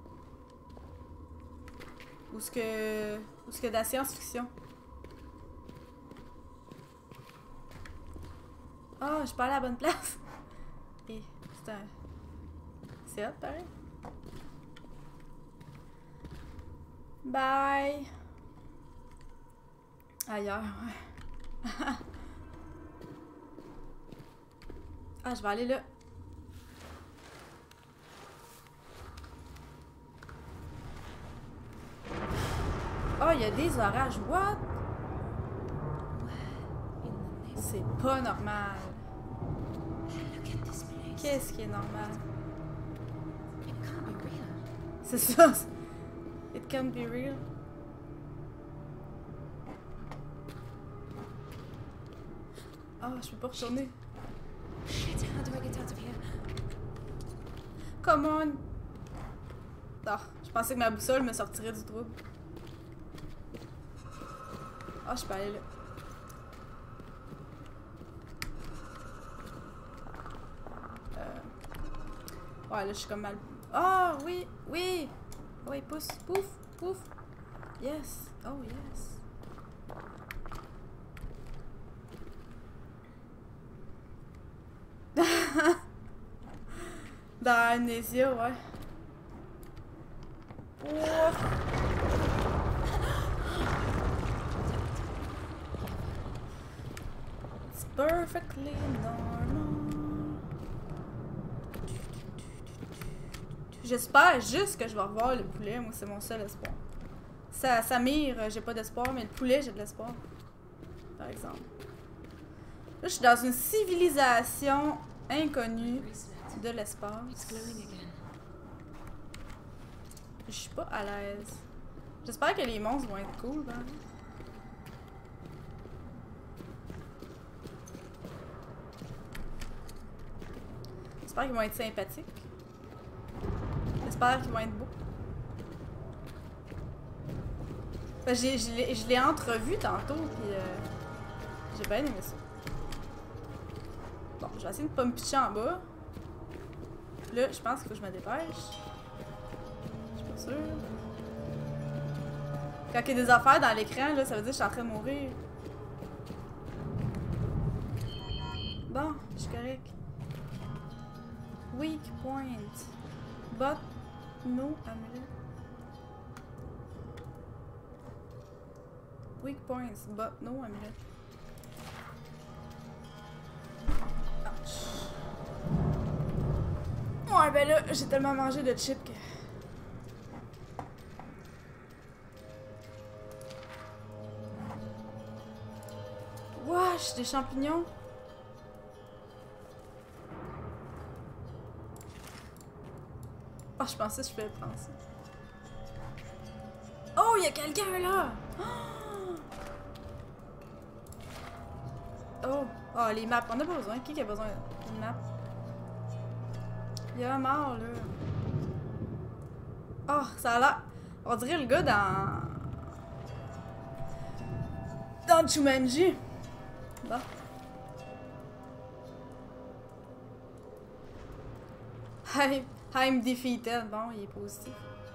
Où est-ce que... Où est-ce que de la science-fiction? Ah, oh, je suis pas allée à la bonne place. Et c'est un... C'est hot, pareil. Bye. Ailleurs, ouais. Ah, je vais aller là. Oh, il y a des orages. What? C'est pas normal. Qu'est-ce qui est normal? C'est ça. It can't be real. Oh, je peux pas retourner. Shit, how do I get out of here? Come on. Oh, je pensais que ma boussole me sortirait du trouble. Oh, je peux aller là. Euh... Ouais, là, je suis comme mal... Oh, oui, oui. Oui, pousse, pouf, pouf. Yes. Oh, yes. Dans Amnesia, ouais. Oh. perfectly normal. J'espère juste que je vais revoir le poulet. Moi, c'est mon seul espoir. Ça, Samir, j'ai pas d'espoir, mais le poulet, j'ai de l'espoir. Par exemple. Là, je suis dans une civilisation inconnue de l'espace. Je suis pas à l'aise. J'espère que les monstres vont être cool, ben. J'espère qu'ils vont être sympathiques. J'espère qu'ils vont être beaux. Ben, j'ai, j'ai, je l'ai entrevu tantôt, puis euh, j'ai bien aimé ça. Bon, je vais essayer de pas me pitcher en bas. Là, je pense qu'il faut que je me dépêche. Je suis pas sûre. Quand il y a des affaires dans l'écran, là, ça veut dire que je suis en train de mourir. Bon, je suis correct. Weak point. But no amulet. Weak points, but no amulet. Ouch. Ouais, ben là, j'ai tellement mangé de chips que... Wesh, des champignons. Oh, je pensais que je pouvais prendre ça. Oh, il y a quelqu'un là! Oh, oh, les maps, on a pas besoin. Qui qui a besoin d'une map? Il y a un mort là. Oh, ça a l'air. On dirait le gars dans. Dans Jumanji. Bon. I'm, I'm defeated. Bon, il est positif.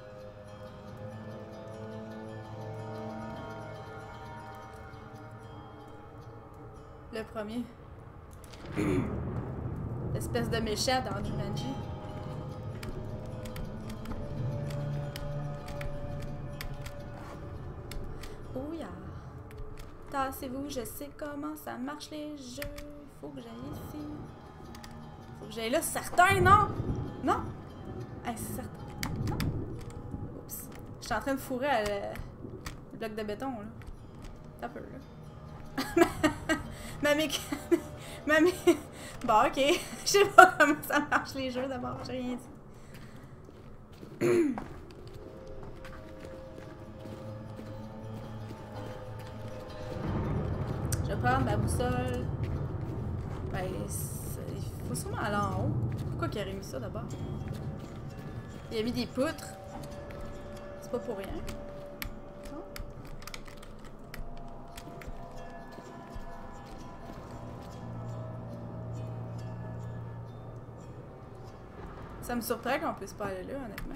Le premier. L'espèce de méchant dans Jumanji. Oh yeah. Tassez-vous, je sais comment ça marche les jeux. Faut que j'aille ici. Faut que j'aille là, certain, non? Non? Hey, c'est certain. Non? Oups. Je suis en train de fourrer à le, le bloc de béton, là. T'as peur, là. Mamie... Mamie... Bon, ok. Je sais pas comment ça marche les jeux, d'abord. J'ai rien dit. Je vais prendre ma boussole. Ben, il faut sûrement aller en haut. Pourquoi qu'il aurait mis ça d'abord? Il a mis des poutres. C'est pas pour rien. Non? Ça me surprend qu'on puisse pas aller là, honnêtement.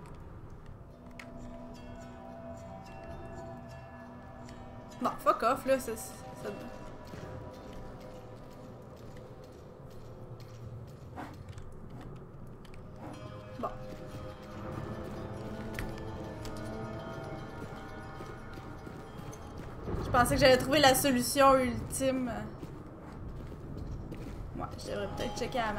Bon, fuck off, là, c'est... ça... Bon. Je pensais que j'allais trouver la solution ultime. Ouais, je devrais peut-être checker la map.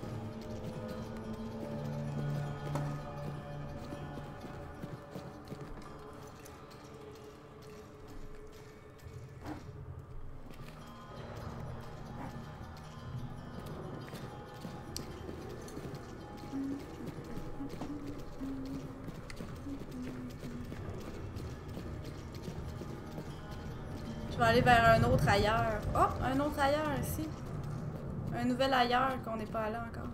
Je vais aller vers un autre ailleurs. Oh, un autre ailleurs ici. Un nouvel ailleurs qu'on n'est pas allé encore.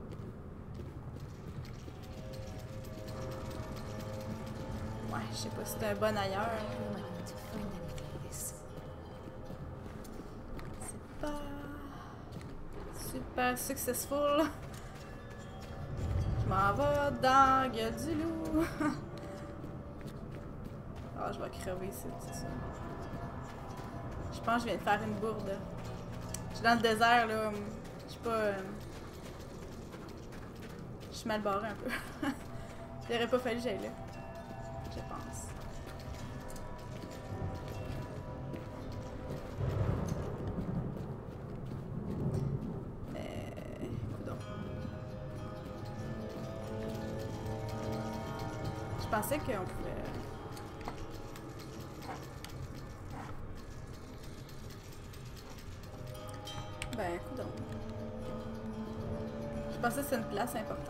Ouais, je sais pas si c'est un bon ailleurs. C'est pas super successful. Je m'en vais dans la gueule du loup. Ah, oh, je vais crever ici, c'est ça. Je pense que je viens de faire une bourde. Je suis dans le désert, là. Je suis pas... Euh... Je suis mal barrée un peu. Il aurait pas fallu que j'aille là. Je pense. pensais qu'on pouvait... Ben, coudonc. Je pensais que c'était une place importante.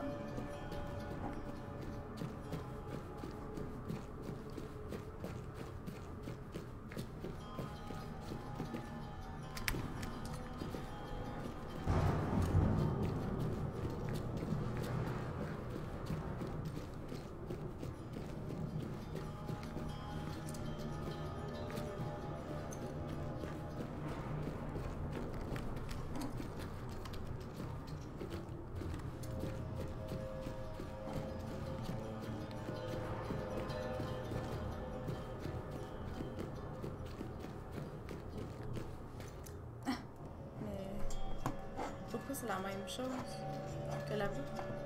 C'est la même chose que là-bas.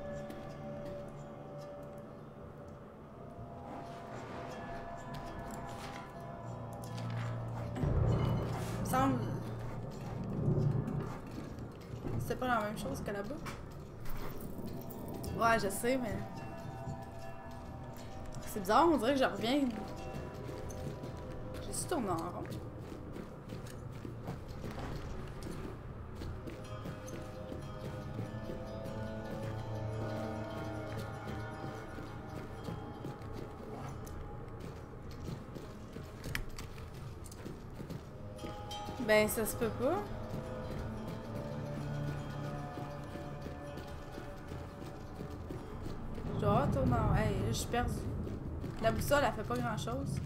Il me semble... C'est pas la même chose que là-bas. Ouais, je sais, mais... C'est bizarre, on dirait que je reviens... J'ai su tourner en rond. Ben, ça se peut pas. Je dois retourner en... Hey, là, je suis perdue. La boussole, elle fait pas grand-chose.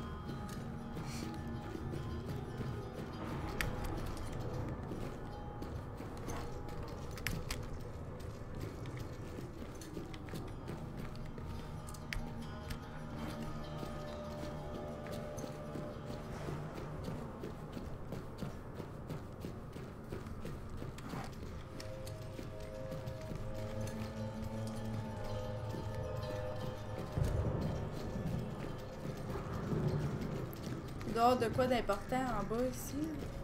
Il doit y avoir de quoi d'important en bas ici.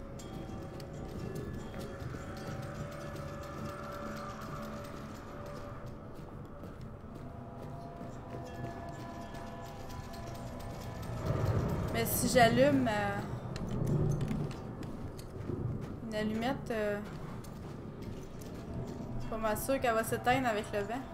Mais si j'allume euh, une allumette, euh, je suis pas mal sûre qu'elle va s'éteindre avec le vent.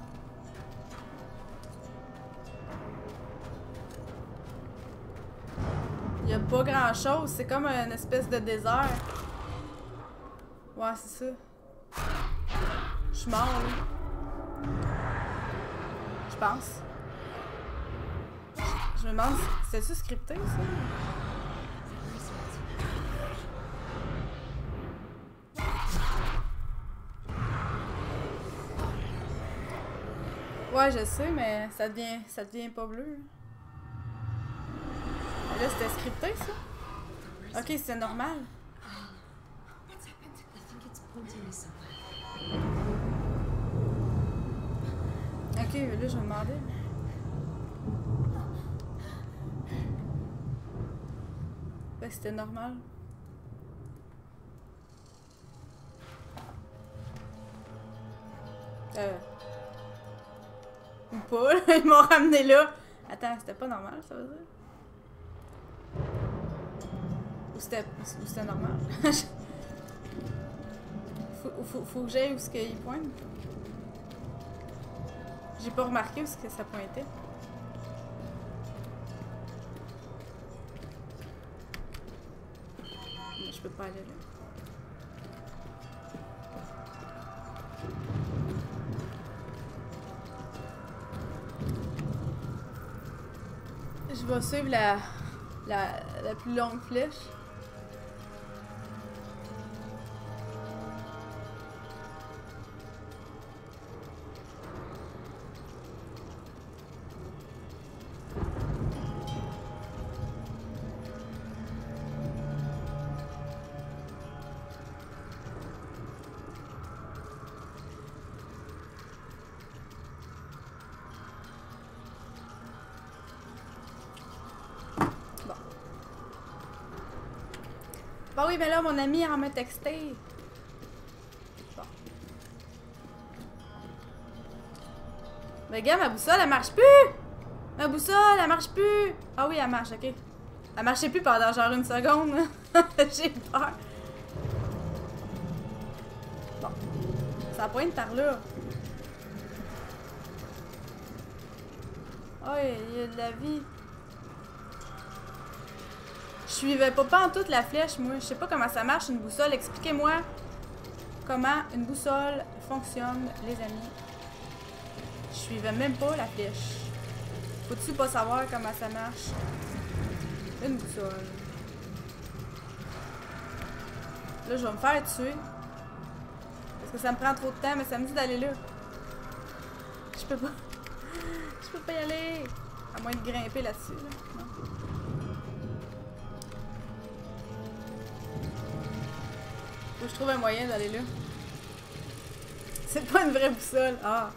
Il y a pas grand chose, c'est comme une espèce de désert. Ouais, c'est ça. Je suis mort, là. Je pense. Je me demande, c'est-tu scripté, ça? Ouais, je sais, mais ça devient, ça devient pas bleu. Là, c'était scripté, ça? Ok, c'était normal. Ok, là, je me demandais. Ouais, c'était normal. Euh... Ou pas, là, ils m'ont ramené là. Attends, c'était pas normal, ça veut dire? Ou c'était normal? faut, faut, faut que j'aille où ce qu'il pointe. J'ai pas remarqué où ce que ça pointait. Mais je peux pas aller là. Je vais suivre la, la, la plus longue flèche. Bah oui, mais là, mon ami en m'a texté. Bon. Mais gars, ma boussole, elle marche plus! Ma boussole, elle marche plus! Ah oui, elle marche, ok. Elle marchait plus pendant genre une seconde. J'ai peur. Bon. Ça pointe par là. Oh, il y a de la vie. Je suivais pas, pas en toute la flèche, moi. Je sais pas comment ça marche une boussole. Expliquez-moi comment une boussole fonctionne, les amis. Je suivais même pas la flèche. Faut-tu pas savoir comment ça marche? Une boussole. Là, je vais me faire tuer. Parce que ça me prend trop de temps, mais ça me dit d'aller là. Je peux pas. Je peux pas y aller. À moins de grimper là-dessus. Là. Non. Faut que je trouve un moyen d'aller là. C'est pas une vraie boussole. Ah.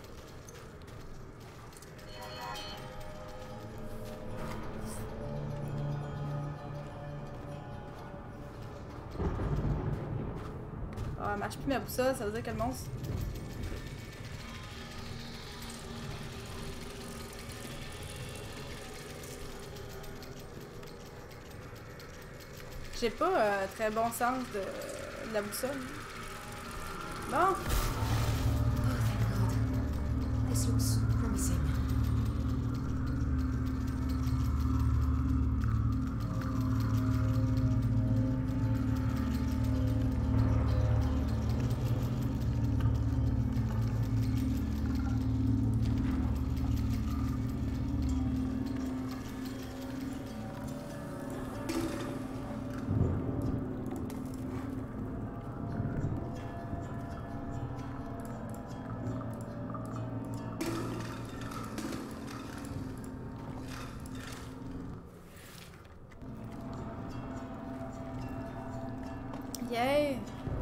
Ah, elle marche plus ma boussole, ça veut dire qu'elle monstre. J'ai pas euh, très bon sens de, de la boussole. Bon. Oh, thank God. This looks promising. Yeah!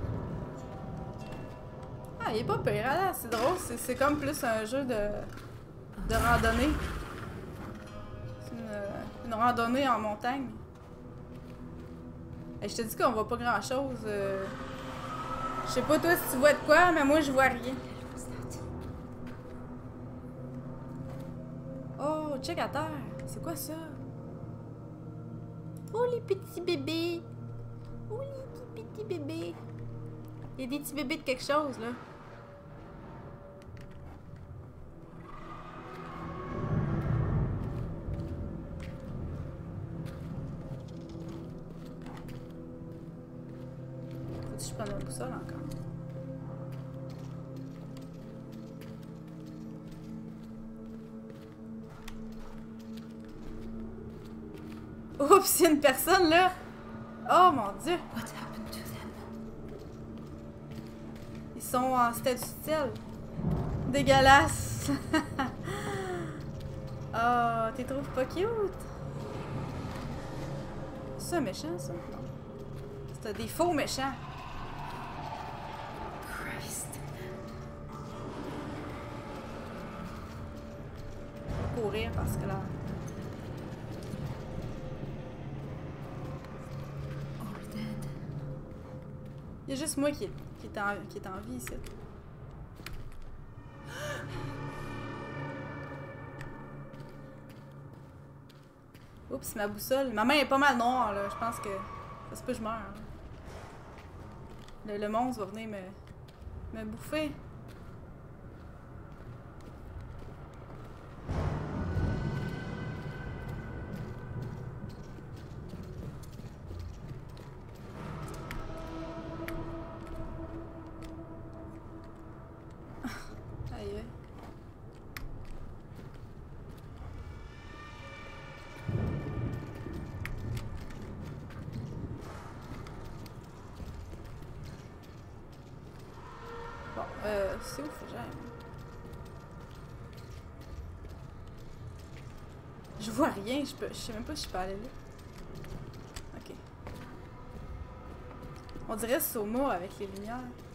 Ah, il est pas pire, hein? C'est drôle, c'est comme plus un jeu de, de randonnée. C'est une, une randonnée en montagne. Et je te dis qu'on voit pas grand chose. Euh... Je sais pas toi si tu vois de quoi, mais moi je vois rien. Oh, check à terre! C'est quoi ça? Oh, les petits bébés! Oh, les petits bébés! Il y a des petits bébés de quelque chose, là. Faut-tu que je prenne la boussole encore? Oups, il y a une personne, là! Oh mon Dieu! What happened to them? Ils sont en statue de sel. Dégueulasse! Oh, t'es trouves pas cute? C'est un méchant, ça? Non. C'est des faux méchants. Christ. Courir parce que là. All dead. Il y a juste moi qui est, qui est, en, qui est en vie ici. Oups, ma boussole. Ma main est pas mal noire, là. Je pense que ça se peut que je meurs. Hein. Le, le monstre va venir me, me bouffer. Aïe, aïe. Bon, euh, c'est où faut que j'aille? Je vois rien, je peux, je sais même pas si je peux aller là. Ok. On dirait Soma avec les lumières.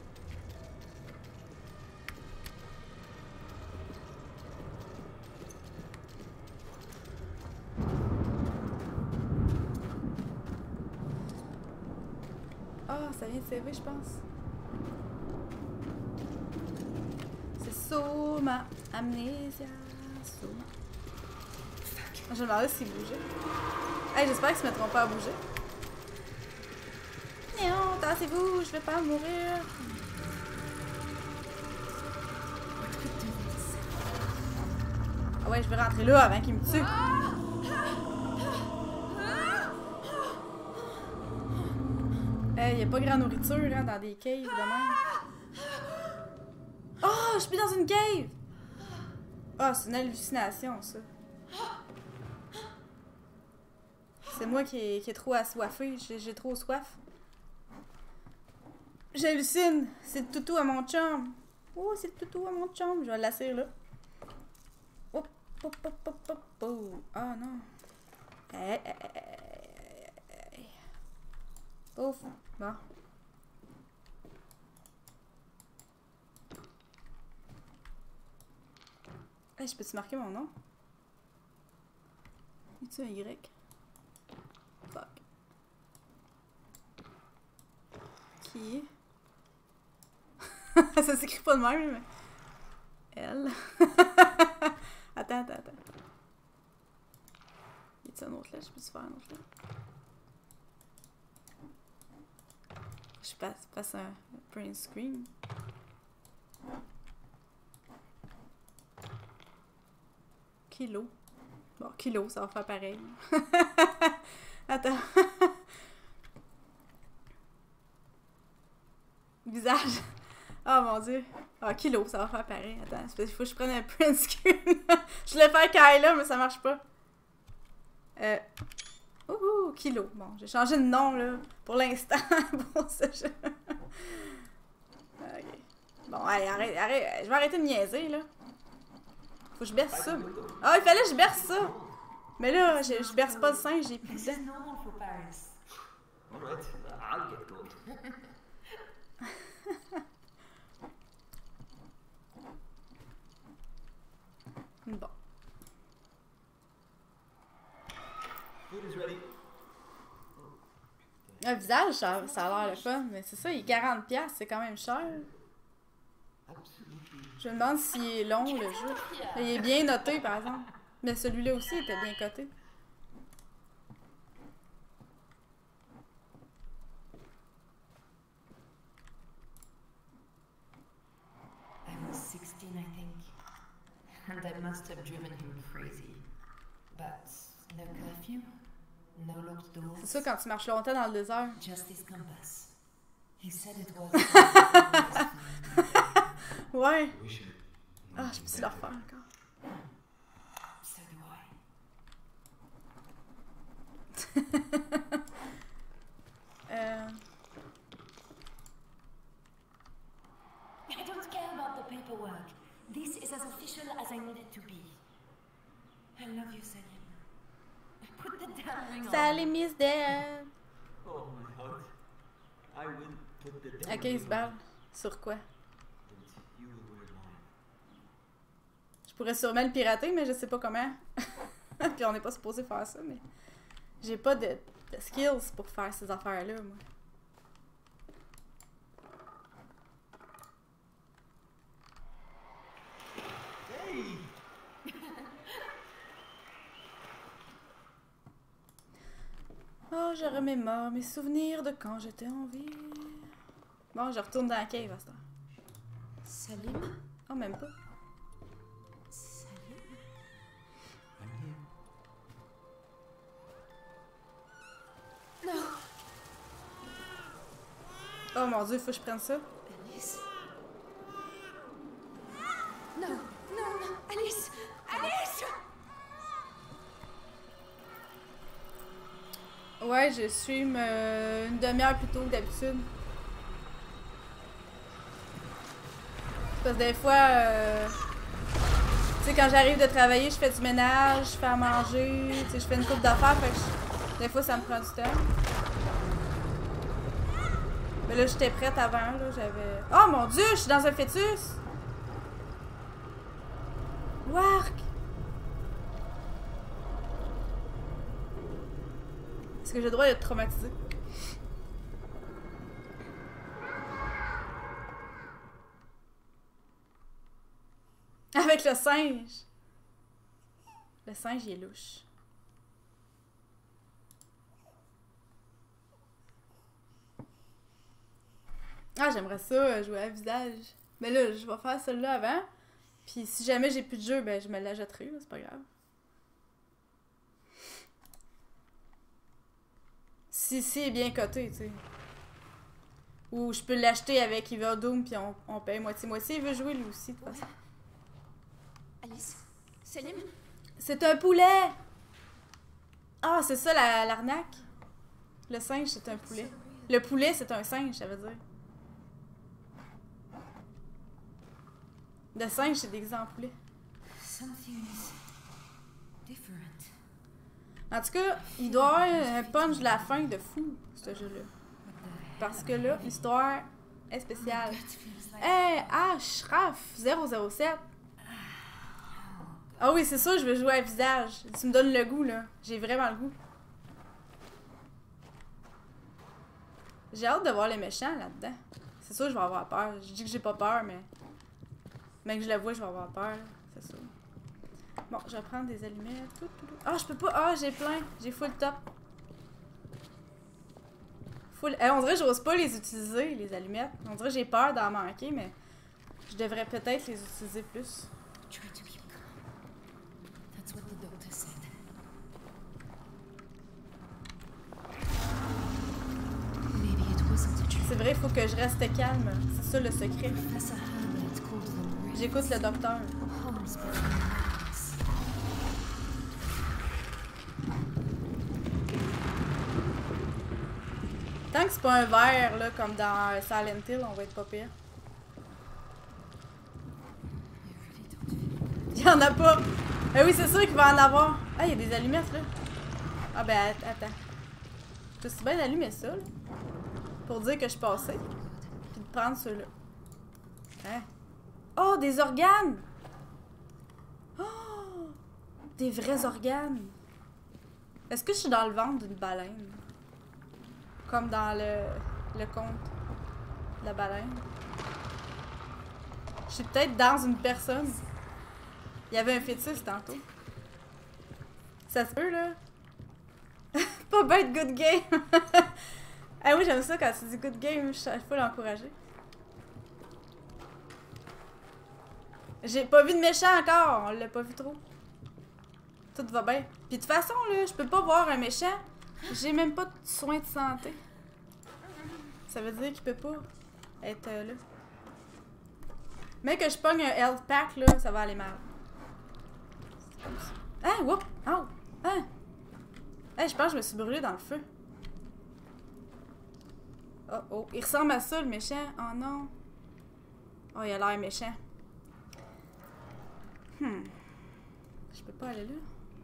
Ah, ça vient de s'élever, je pense. C'est Soma, Amnésia, Soma. Je me demandais s'ils bougeaient. Hey, j'espère qu'ils se mettront pas à bouger. Non, tassez-vous, je vais pas mourir. Ah ouais, je vais rentrer là avant qu'ils me tuent. Hey, y a pas grand nourriture hein, dans des caves de même. Oh, je suis dans une cave! Ah, oh, c'est une hallucination, ça. C'est moi qui est, qui est trop assoiffé. J'ai trop soif. J'hallucine. C'est le toutou à mon chum. Oh, c'est le toutou à mon chum. Je vais le lasser là. Hop, hop, hop, hop, hop, hop. Ah non. Hey, hey, hey, hey. Ouf. Bon. Hey, je peux-tu marquer mon nom? Y a-tu un Y? Fuck. Qui? Ça s'écrit pas de même, mais... Elle. Attends, attends, attends. Y a-tu un autre là? Je peux-tu faire un autre là? Je passe, passe un print screen. Kilo. Bon, kilo, ça va faire pareil. Attends. Visage. Oh mon dieu. Ah, kilo, ça va faire pareil. Attends, il faut que je prenne un print screen. Je voulais faire Kyla, mais ça marche pas. Euh. Ouhou, kilo. Bon, j'ai changé de nom, là, pour l'instant, pour ce jeu. Ok. Bon, allez, arrête, arrête. Je vais arrêter de niaiser, là. Faut que je berce ça. Ah, oh, il fallait que je berce ça. Mais là, je, je berce pas le sein, j'ai plus de dents. Alright, I'll get gold. Bon. Food is ready. Un visage, ça, ça a l'air le fun, mais c'est ça, il est quarante piastres, c'est quand même cher. Je me demande s'il est long, le jeu. Il est bien noté, par exemple. Mais celui-là aussi était bien coté. I was sixteen, I think, and I must have driven him crazy. But no curfew, no locked doors. C'est ça quand tu marches longtemps dans le désert. Just his compass. He said it was. Ouais. Ah, je peux-tu le refaire encore? So do I. euh... I don't care about the paperwork. This is as official as I need it to be. I love you, Salim. Put the damn ring on. Salim is dead. Oh my heart. I will put the damn À quinze balles. Sur quoi? and you will wear mine. Je pourrais sûrement le pirater, mais je sais pas comment. Puis on n'est pas supposé faire ça, mais... J'ai pas de, de skills pour faire ces affaires-là, moi. Hey! Oh, je remémore mes souvenirs de quand j'étais en vie. Bon, je retourne dans la cave à ce temps. Salim? Oh, même pas. Salim? I'm here. No! Oh mon dieu, faut que je prenne ça. Alice? No! No, no! Alice! Alice! Ouais, je stream euh, une demi-heure plus tôt que d'habitude. Parce que des fois, euh, tu sais, quand j'arrive de travailler, je fais du ménage, je fais à manger, tu sais, je fais une coupe d'affaires, fait que je- des fois, ça me prend du temps. Mais là, j'étais prête avant, là, j'avais... Oh mon dieu, je suis dans un fœtus! Wark! Est-ce que j'ai le droit d'être traumatisée? Avec le singe! Le singe, il est louche. Ah, j'aimerais ça, euh, jouer à visage. Mais là, je vais faire celle-là avant. Puis si jamais j'ai plus de jeu, ben je me la jetterai, là, c'est pas grave. Si, si est bien coté, tu sais. Ou je peux l'acheter avec Evil Doom, puis on, on paye moitié-moitié. Il veut jouer lui aussi, de toute façon. Alice? Selim? C'est un poulet! Ah, c'est ça la- l'arnaque? Le singe, c'est un poulet. Le poulet, c'est un singe, ça veut dire. Le singe, c'est déguisé en poulet. Something is different. En tout cas, il doit avoir un punch de la fin de fou, ce jeu-là. Parce que là, l'histoire est spéciale. Hey, Ash, Raph, zéro zéro sept. Ah oui, c'est ça, je veux jouer à visage. Tu me donnes le goût, là. J'ai vraiment le goût. J'ai hâte de voir les méchants là-dedans. C'est sûr, je vais avoir peur. Je dis que j'ai pas peur, mais... Mais que je le vois, je vais avoir peur. C'est sûr. Bon, je vais prendre des allumettes. Ah, oh, je peux pas. Ah, oh, j'ai plein. J'ai full top. Full... Eh, on dirait que j'ose pas les utiliser, les allumettes. On dirait que j'ai peur d'en manquer, mais... Je devrais peut-être les utiliser plus. Try to keep calm. That's what the doctor said. Maybe it wasn't a dream. C'est vrai, il faut que je reste calme. C'est ça le secret. Professor Herbert called them rats. J'écoute le docteur. Homes between rats. Tant que c'est pas un verre, là, comme dans Silent Hill, on va être pas pire. Il y en a pas! Ah oui, c'est sûr qu'il va en avoir! Ah, il y a des allumettes, là! Ah ben, attends. Je peux si bien allumer ça, là. Pour dire que je suis passée. Puis de prendre ceux-là. Hein? Oh, des organes! Oh! Des vrais organes! Est-ce que je suis dans le ventre d'une baleine? Comme dans le, le conte de la baleine. Je suis peut-être dans une personne. Il y avait un fœtus tantôt. Ça se peut, là? Pas bête, good game! Ah oui, j'aime ça quand tu dis good game, je suis pas l'encourager. J'ai pas vu de méchant encore, on l'a pas vu trop. Tout va bien. Puis de toute façon, là, je peux pas voir un méchant. J'ai même pas de soins de santé. Ça veut dire qu'il peut pas être euh, là. Mais que je pogne un health pack, là, ça va aller mal. Ah, whoop! Oh! Ah! Hey, je pense que je me suis brûlée dans le feu. Oh oh, il ressemble à ça, le méchant. Oh non. Oh, il a l'air méchant. Hmm. Je peux pas aller là.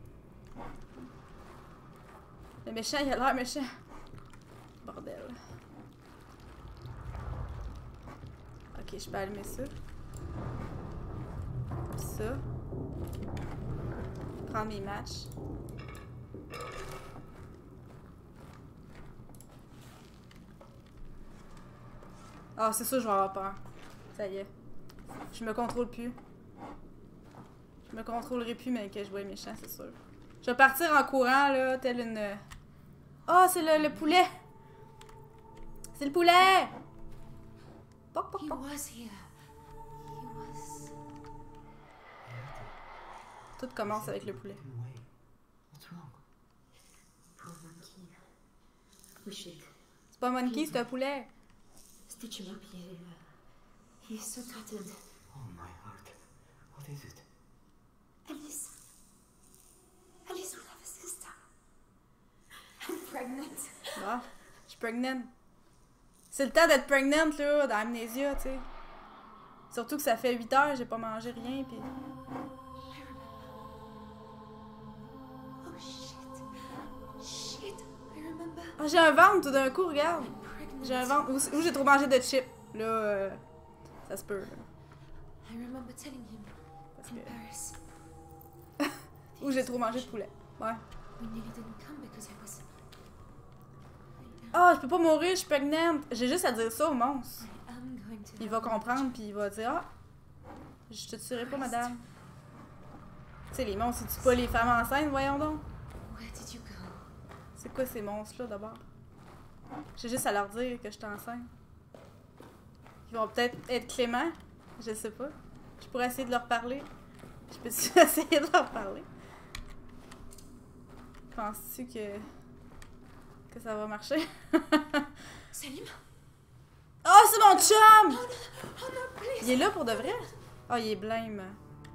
Le méchant, il a l'air méchant. Bordel. Ok, je peux allumer ça. Puis ça. Prendre mes matchs. Ah, c'est ça, je vais avoir peur. Ça y est. Je me contrôle plus. Je me contrôlerai plus, mais que je vois les méchants, c'est sûr. Je vais partir en courant, là, tel une... Oh, c'est le, le poulet! C'est le poulet! Poc, poc, He poc. was here. He was. Tout commence avec le poulet. What's wrong? Poor monkey. We should C'est pas un monkey, c'est un poulet. stitch him up here. He's so tattered. Oh my heart. What is it? Alice. Alice will have a sister. I'm pregnant. Ah, je suis pregnant. C'est le temps d'être pregnant, là, dans Amnesia, tu sais. Surtout que ça fait huit heures, j'ai pas mangé rien, pis... Oh shit. Shit. I remember. Ah, j'ai un ventre tout d'un coup, regarde. I'm pregnant. J'ai un ventre. Ou, ou j'ai trop mangé de chips. Là, euh, ça se peut, là. I remember telling him Parce in que... Paris. Ou j'ai trop mangé de poulet. Ouais. We nearly didn't come because I was. Ah, je peux pas mourir, je suis pregnant. J'ai juste à dire ça au monstre. I am going to. Il va comprendre, puis il va dire « Ah, je te tuerai pas, madame. » Tu sais, les monstres, ils tuent pas les femmes enceintes, voyons donc. Where did you go? C'est quoi ces monstres-là, d'abord? J'ai juste à leur dire que je suis enceinte. Ils vont peut-être être cléments. Je sais pas. Je pourrais essayer de leur parler. Je peux essayer de leur parler. Penses-tu que... que ça va marcher? Salim? Oh, c'est mon chum! Oh no, oh no, please! Il est là pour de vrai? Oh, il est blême.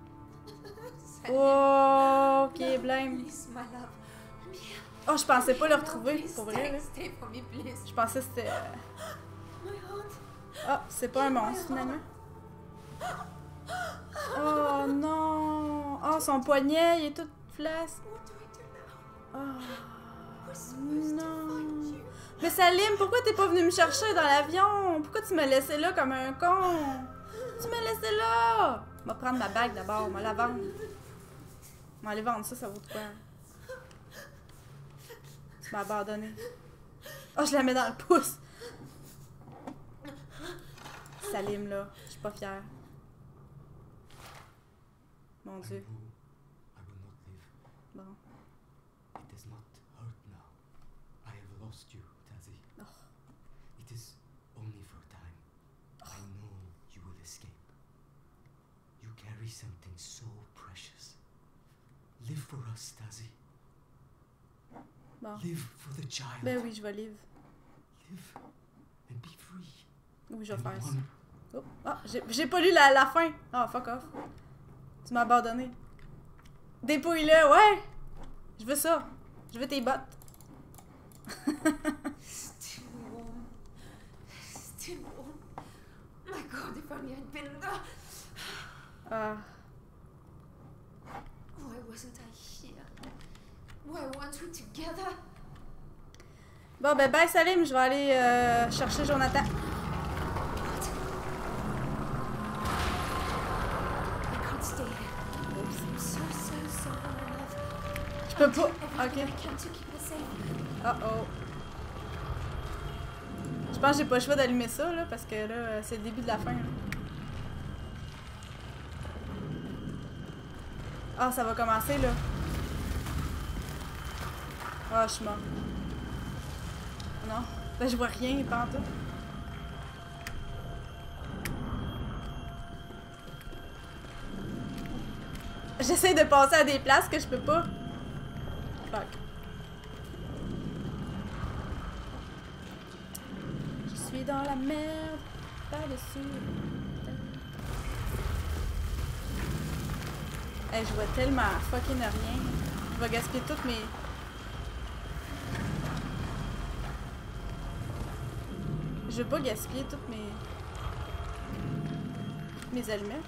Oh, ok, il est blême. Please, my love. Mia. Oh, je pensais pas le No, retrouver, please pour vrai, stay, là. stay for me, please. Je pensais que c'était... euh, My heart. Ah, c'est pas un monstre, finalement. Oh, non! Oh, son poignet, il est tout flasque. What do we do now? Oh, We're supposed to non. find you. Mais Salim, pourquoi t'es pas venu me chercher dans l'avion? Pourquoi tu m'as laissé là comme un con? Tu m'as laissé là! On va prendre ma bague d'abord, on va la vendre. On va aller vendre ça, ça vaut de quoi? Tu m'as abandonné. Oh, je la mets dans le pouce! Salim, là, je suis pas fière. Mon I Dieu. know I will not live. Bon. It does not hurt now. I have lost you, Tazzy. Oh. It is only for time. I know you will escape. You carry something so precious. Live for us, Tazzy. Bon. Live for the child. Ben oui, je vais vivre. Live and be free. Oui, je vais And faire ça. one Oh, ah, j'ai j'ai pas lu la, la fin. Oh, fuck off. Tu m'as abandonné. Dépouille-le, ouais! Je veux ça. Je veux tes bottes. Still warm. Still warm. My God, if only I'd been there. Ah. Why wasn't I here? Why weren't we together? Bon, ben, bye Salim, je vais aller euh, chercher Jonathan. I can't stay here. I'm so, so sorry, my love. Je peux pas. Everything Ok. I can to keep her safe. Oh oh. Je pense que j'ai pas le choix d'allumer ça, là, parce que là, euh, c'est le début de la fin. Ah, ça va commencer, là. Ah, je suis mort. Non. Ben, je vois rien, pas en tout. J'essaie de passer à des places que je peux pas. Fuck. Je suis dans la merde. Par-dessus. Hey, je vois tellement fucking rien. Je vais gaspiller toutes mes... Je veux pas gaspiller toutes mes... mes allumettes.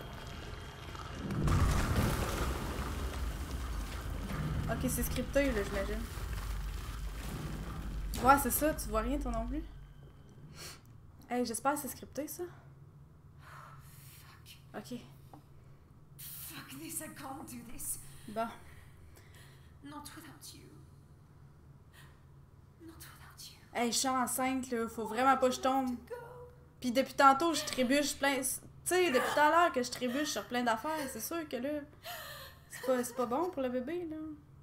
Ok, c'est scripté, là, j'imagine. Ouais, c'est ça, tu vois rien, toi non plus? Hey, j'espère que c'est scripté, ça. Ok. Fuck this, I can't do this. Bon. Not without you. Not without you. Hey, je suis enceinte, là. Faut vraiment pas que je tombe. Puis depuis tantôt, je trébuche plein... Tu sais, depuis tout à l'heure que je trébuche sur plein d'affaires, c'est sûr que là... C'est pas, c'est pas bon pour le bébé, là.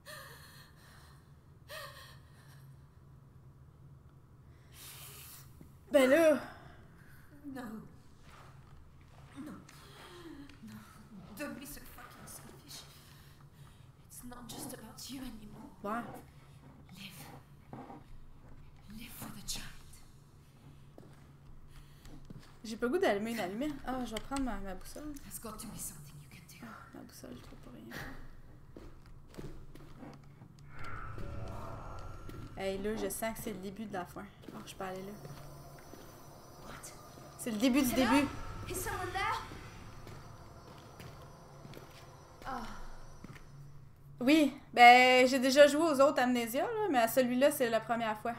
Ben là... No. No. No. Don't be so fucking selfish. It's not just about you anymore. Ouais. Live. Live for the child. J'ai pas le goût d'allumer une allumette. Ah, je vais prendre ma, ma boussole. There's got to be something you can do. Ah, ma boussole, je trouve pas rien. Hey, là, je sens que c'est le début de la fin. Oh, je peux aller là. What? C'est le début du Hello? début. Is someone there? Oh. Oui, ben, j'ai déjà joué aux autres Amnesia, là, mais à celui-là, c'est la première fois.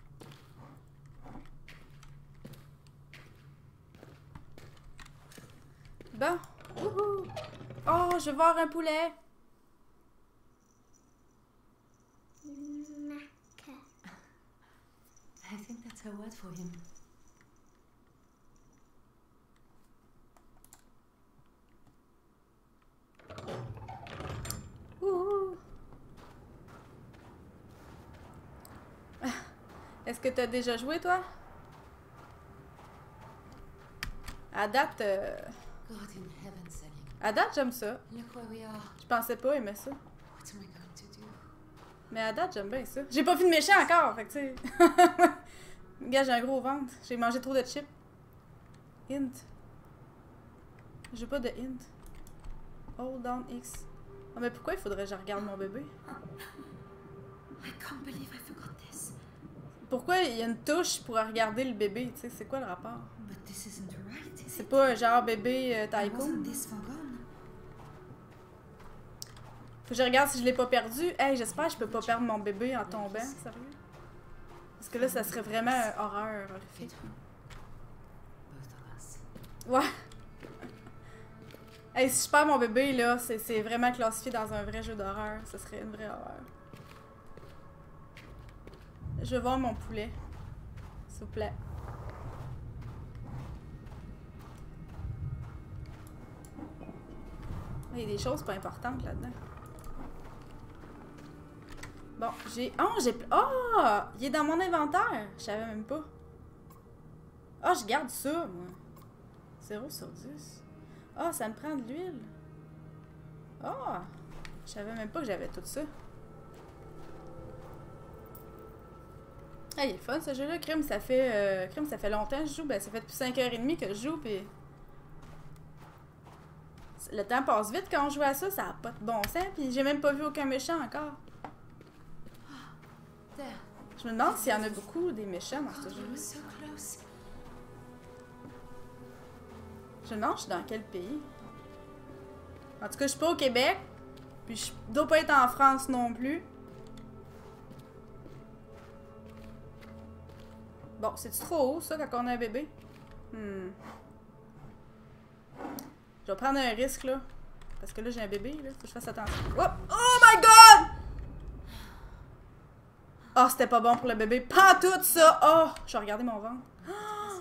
Bon. Wouhou! Oh, je vais voir un poulet. I think that's a word for him. Wouhou! Est-ce que t'as déjà joué, toi? À date, euh, God in heaven, Selim. à date, j'aime ça. Look where we are. Je pensais pas aimer ça. What am I going to do? Mais à date, j'aime bien ça. J'ai pas vu de méchant encore, fait que tu sais. Gars, j'ai un gros ventre. J'ai mangé trop de chips. Int. J'ai pas de int. Hold down X. Ah, mais pourquoi il faudrait que je regarde mon bébé? I can't believe I forgot this. Pourquoi il y a une touche pour regarder le bébé? Tu sais, c'est quoi le rapport? But this isn't right, is C'est it? pas genre bébé euh, I Taiko? wasn't this far gone. Faut que je regarde si je l'ai pas perdu. Hey, j'espère que je peux pas perdre mon bébé en tombant, sérieux? Parce que là, ça serait vraiment euh, horreur horrifique. Both of us. Ouais. Hey, si je perds mon bébé, là, c'est c'est vraiment classifié dans un vrai jeu d'horreur. Ce serait une vraie horreur. Je veux voir mon poulet. S'il vous plaît. Il y a des choses pas importantes là-dedans. Bon, j'ai... Oh, j'ai... Oh! Il est dans mon inventaire! Je savais même pas. Ah, oh, je garde ça, moi. zéro sur dix. Ah, oh, ça me prend de l'huile. Ah! Oh, je savais même pas que j'avais tout ça. Ah, il est fun ce jeu-là. Crime, ça fait... Euh, Crime, ça fait longtemps que je joue. Ben, ça fait depuis cinq heures trente que je joue, puis... Le temps passe vite quand on joue à ça, ça a pas de bon sens, puis j'ai même pas vu aucun méchant encore. There. Je me demande s'il y en a beaucoup des méchants dans ce God, we jeu-là. were so close. Je me demande je suis dans quel pays. En tout cas, je suis pas au Québec, puis je dois pas être en France non plus. Bon, c'est-tu trop haut, ça, quand on a un bébé? Hmm. Je vais prendre un risque, là. Parce que là, j'ai un bébé, là. Faut que je fasse attention. Oh, oh my god! Oh, c'était pas bon pour le bébé. Pas tout ça! Oh! Je vais regarder mon ventre. Oh!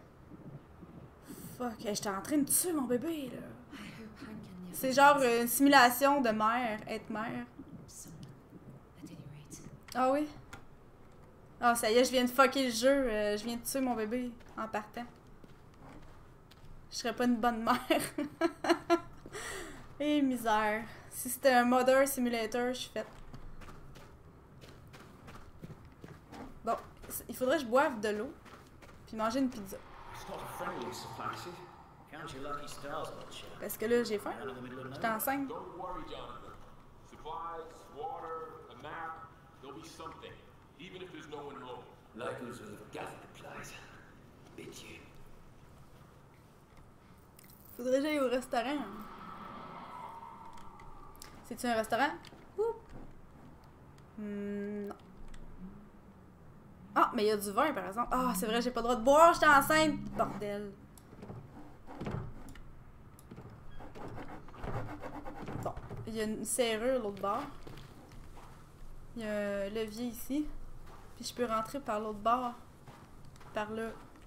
Fuck, hey, j'étais en train de tuer mon bébé, là. I hope Hank and the C'est others genre will une simulation de mère, être mère. someone, at any rate. Ah oui? Ah, ça y est, je viens de fucker le jeu. euh, je viens de tuer mon bébé en partant. Je serais pas une bonne mère. Et misère. Si c'était un Mother Simulator, je suis faite. Bon, il faudrait que je boive de l'eau. Puis manger une pizza. It's not a friendly supply, is it? Count your lucky stars, old chap. Parce que là, j'ai faim. Down in the middle of J'étais nowhere. enceinte. Don't worry, Jonathan. Supplies, water, a map, there'll be something, even if there's no one home. Lycos will have gathered the plies. Bid you. Faudrait que j'aille au restaurant. C'est-tu un restaurant? Ouh. Hmm, non. Ah, mais il y a du vin, par exemple. Ah, c'est vrai, j'ai pas le droit de boire, j'étais enceinte. Bordel. Bon, il y a une serrure l'autre bord. Il y a un levier ici. Puis je peux rentrer par l'autre bord. Par là.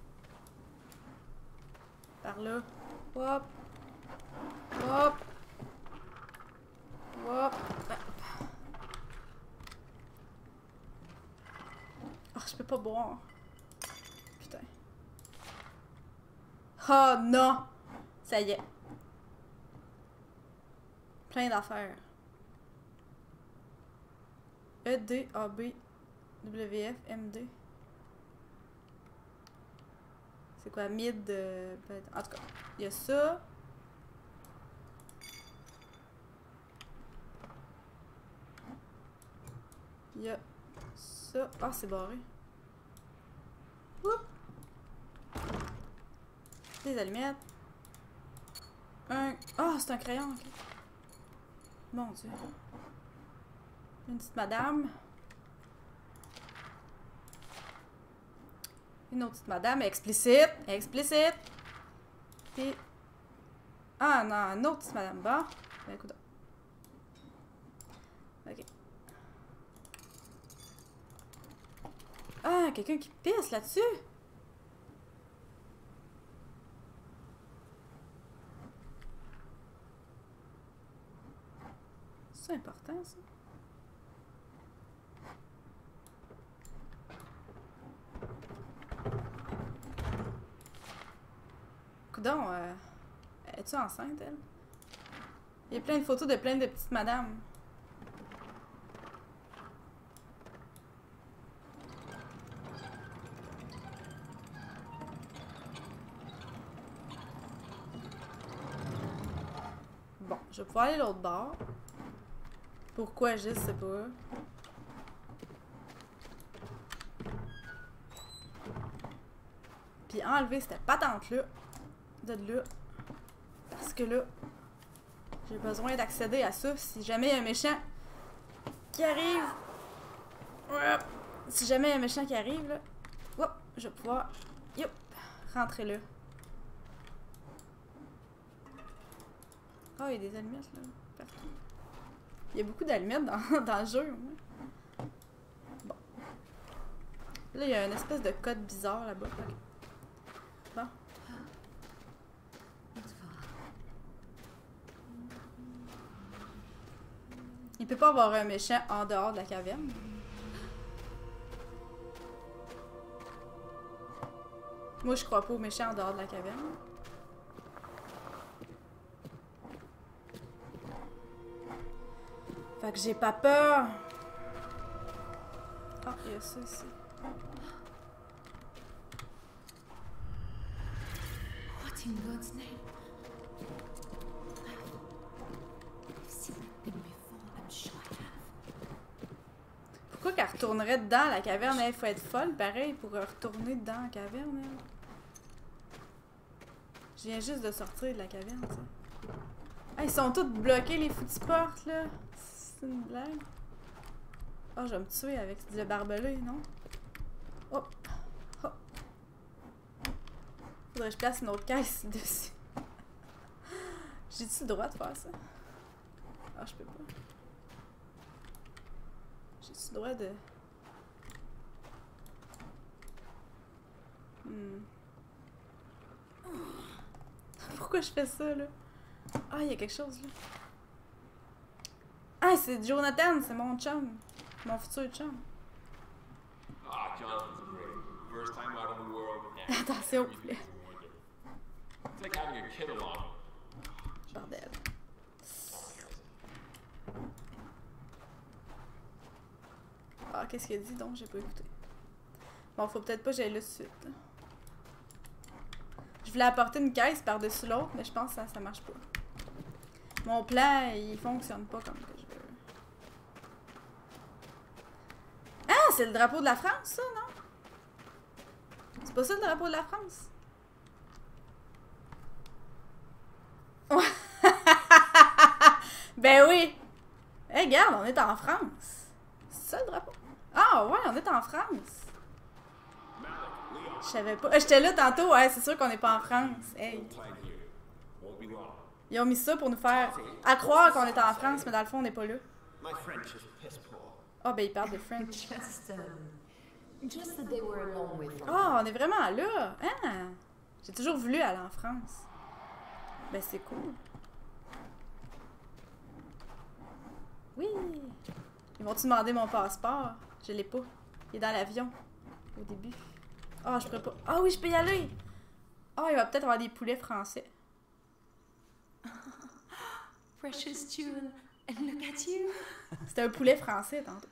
Par là. Hop. Hop. Hop. Oh, je peux pas boire. Putain. Oh non! Ça y est. Plein d'affaires. E, D, A, B, W, F, M, D. C'est quoi? Mid... Euh, en tout cas, il y a ça. Il y a ça. Ah, c'est barré. Oups. Des allumettes. Un... Ah, c'est un crayon, ok. Mon Dieu. Une petite madame. Une autre petite madame. Explicite. Explicite. Puis... Ah, non, une autre petite madame. Bon. Ben, écoute. Ok. Ah, quelqu'un qui pisse là-dessus. C'est important, ça. donc, euh, es-tu enceinte, elle? Il y a plein de photos de plein de petites madames. Bon, je vais pouvoir aller l'autre bord. Pourquoi, je sais pas. Puis enlever cette patente-là. De là. Parce que là, j'ai besoin d'accéder à ça si jamais il y a un méchant qui arrive. Ouais. Si jamais il y a un méchant qui arrive, là, hop, je vais pouvoir yop, rentrer là. Oh, il y a des allumettes là, partout. Il y a beaucoup d'allumettes dans, dans le jeu. Ouais. Bon. Là, il y a une espèce de code bizarre là-bas. Okay. Bon. Il peut pas avoir un méchant en dehors de la caverne. Moi, je crois pas aux méchants en dehors de la caverne. Fait que j'ai pas peur. Ah, il y a ça ici. What in God's name? I've seen that thing before, I'm sure I have. Pourquoi qu'elle retournerait dedans la caverne? Il faut être folle, pareil, pour retourner dedans la caverne. Elle. Je viens juste de sortir de la caverne, tu sais. Ah, ils sont tous bloqués, les foutues portes, là. C'est une blague. Oh, je vais me tuer avec le barbelé, non? Hop! Hop! Faudrait que je place une autre caisse dessus. J'ai-tu le droit de faire ça? Ah, je peux pas. J'ai-tu le droit de... Hmm. Pourquoi je fais ça, là? Ah, il y a quelque chose, là. Ah, c'est Jonathan, c'est mon chum. Mon futur chum. Ah, Jonathan's great. First time out in the world. Yeah, attention, au poulet. It's like having a kid along. Bordel. Ah, qu'est-ce qu'il a dit donc? J'ai pas écouté. Bon, faut peut-être pas que j'aille là tout de suite. Je voulais apporter une caisse par-dessus l'autre, mais je pense que ça, ça marche pas. Mon plan, il fonctionne pas comme que je veux. Ah, c'est le drapeau de la France, ça, non? C'est pas ça le drapeau de la France? Ben oui! Hey, regarde, on est en France. C'est ça le drapeau? Ah ouais, on est en France. Je savais pas. J'étais là tantôt, ouais, c'est sûr qu'on n'est pas en France. Hey. Ils ont mis ça pour nous faire à croire qu'on est en France, mais dans le fond, on n'est pas là. Ah, oh, ben ils parlent de French. Just, um, just that they were a long way from. Ah, oh, on est vraiment là. Ah, j'ai toujours voulu aller en France. Ben c'est cool. Oui. Ils vont-tu demander mon passeport? Je l'ai pas. Il est dans l'avion. Au début. Ah, oh, je pourrais pas. Ah oh, oui, je peux y aller! Ah, oh, il va peut-être avoir des poulets français. Precious jewel, and look at you. C'était un poulet français, tantôt.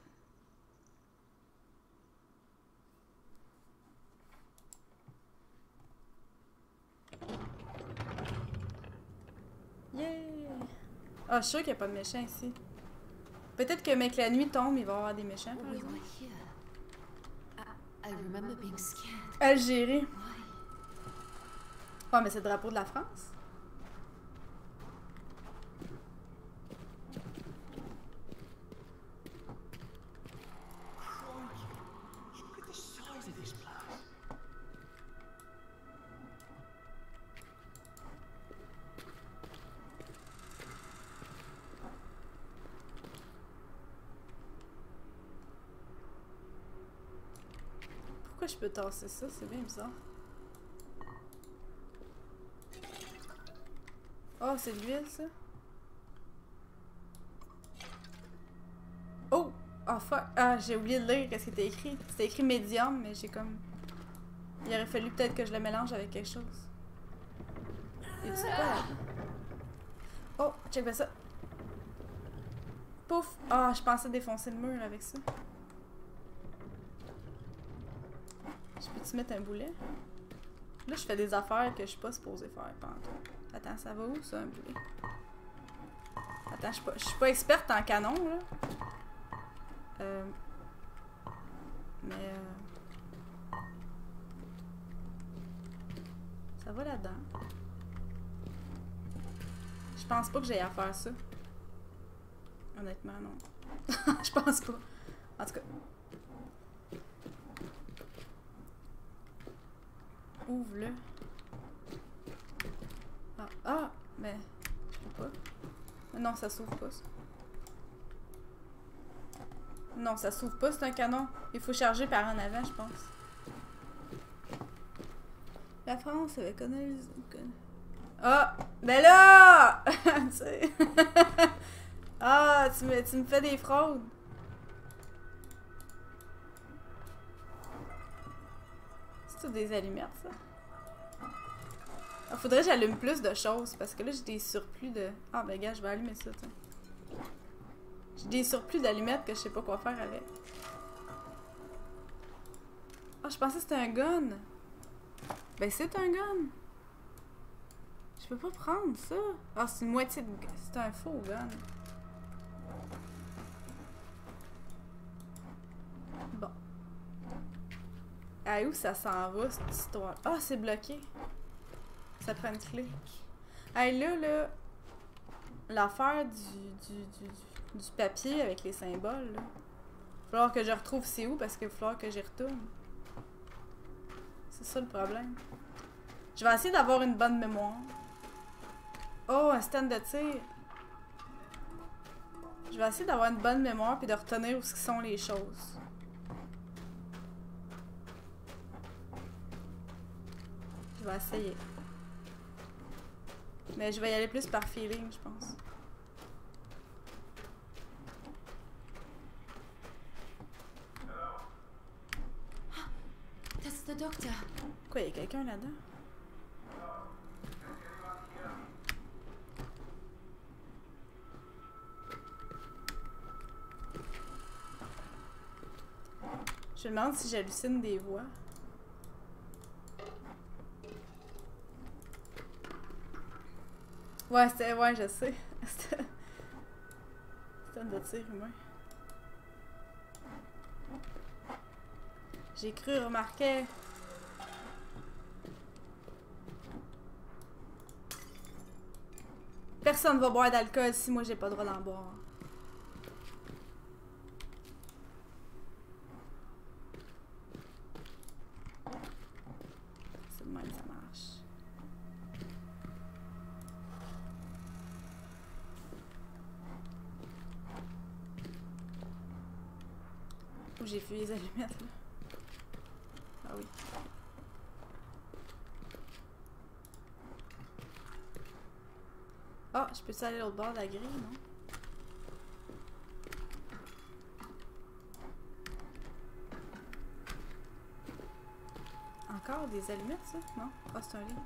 Yeah! Ah, oh, je suis sûre qu'il n'y a pas de méchants ici. Peut-être que mec, la nuit tombe, il va y avoir des méchants, par exemple. I remember being scared. Algérie. Oh, mais c'est le drapeau de la France. Pourquoi je peux tasser ça? C'est bien bizarre. Oh, c'est de l'huile, ça? Oh! Oh, fuck! Ah, j'ai oublié de lire qu'est-ce qui était écrit. C'était écrit médium, mais j'ai comme... Il aurait fallu peut-être que je le mélange avec quelque chose. Et c'est quoi là? Oh, check bien ça. Pouf! Ah, je pensais défoncer le mur avec ça. Je peux-tu mettre un boulet? Là, je fais des affaires que je suis pas supposée faire pendant tout. Attends, ça va où ça, un boulet? Attends, je suis pas, je suis pas experte en canon, là. Euh... Mais... Euh... Ça va là-dedans. Je pense pas que j'ai à faire ça. Honnêtement, non. Je pense pas. En tout cas. Ouvre-le. Ah, ah, mais... Je peux pas. Non, ça s'ouvre pas, ça. Non, ça s'ouvre pas, c'est un canon. Il faut charger par en avant, je pense. La France avait colonisé... Ah! Ben là! Tu sais... Ah! Tu me, tu me fais des fraudes! C'est tout des allumettes, ça? Ah, faudrait que j'allume plus de choses, parce que là, j'ai des surplus de... Ah, ben gars, je vais allumer ça, tiens. J'ai des surplus d'allumettes que je sais pas quoi faire avec. Ah, je pensais que c'était un gun! Ben, c'est un gun! Je peux pas prendre ça! Ah, c'est une moitié de... C'est un faux gun. Bon. Ah, où ça s'en va, cette histoire? Ah, c'est bloqué! Ça prend une clé. Hey, là, là... L'affaire du, du, du, du, du papier avec les symboles, là. Il va falloir que je retrouve c'est où, parce qu'il va falloir que j'y retourne. C'est ça le problème. Je vais essayer d'avoir une bonne mémoire. Oh, un stand de tir. Je vais essayer d'avoir une bonne mémoire puis de retenir où sont les choses. Je vais essayer. Mais je vais y aller plus par feeling, je pense. That's the doctor. Quoi, il y a quelqu'un là-dedans? Je me demande si j'hallucine des voix. Ouais, c'était... Ouais, je sais. C'était... C'était un de tir humain. J'ai cru remarquer. Personne va boire d'alcool si moi j'ai pas le droit d'en boire. C'est de même, ça marche. Où j'ai fait les allumettes là. Ah oui. Ah, je peux-tu aller à l'autre bord de la grille, non? Encore des allumettes, ça? Non? Ah, c'est un lit.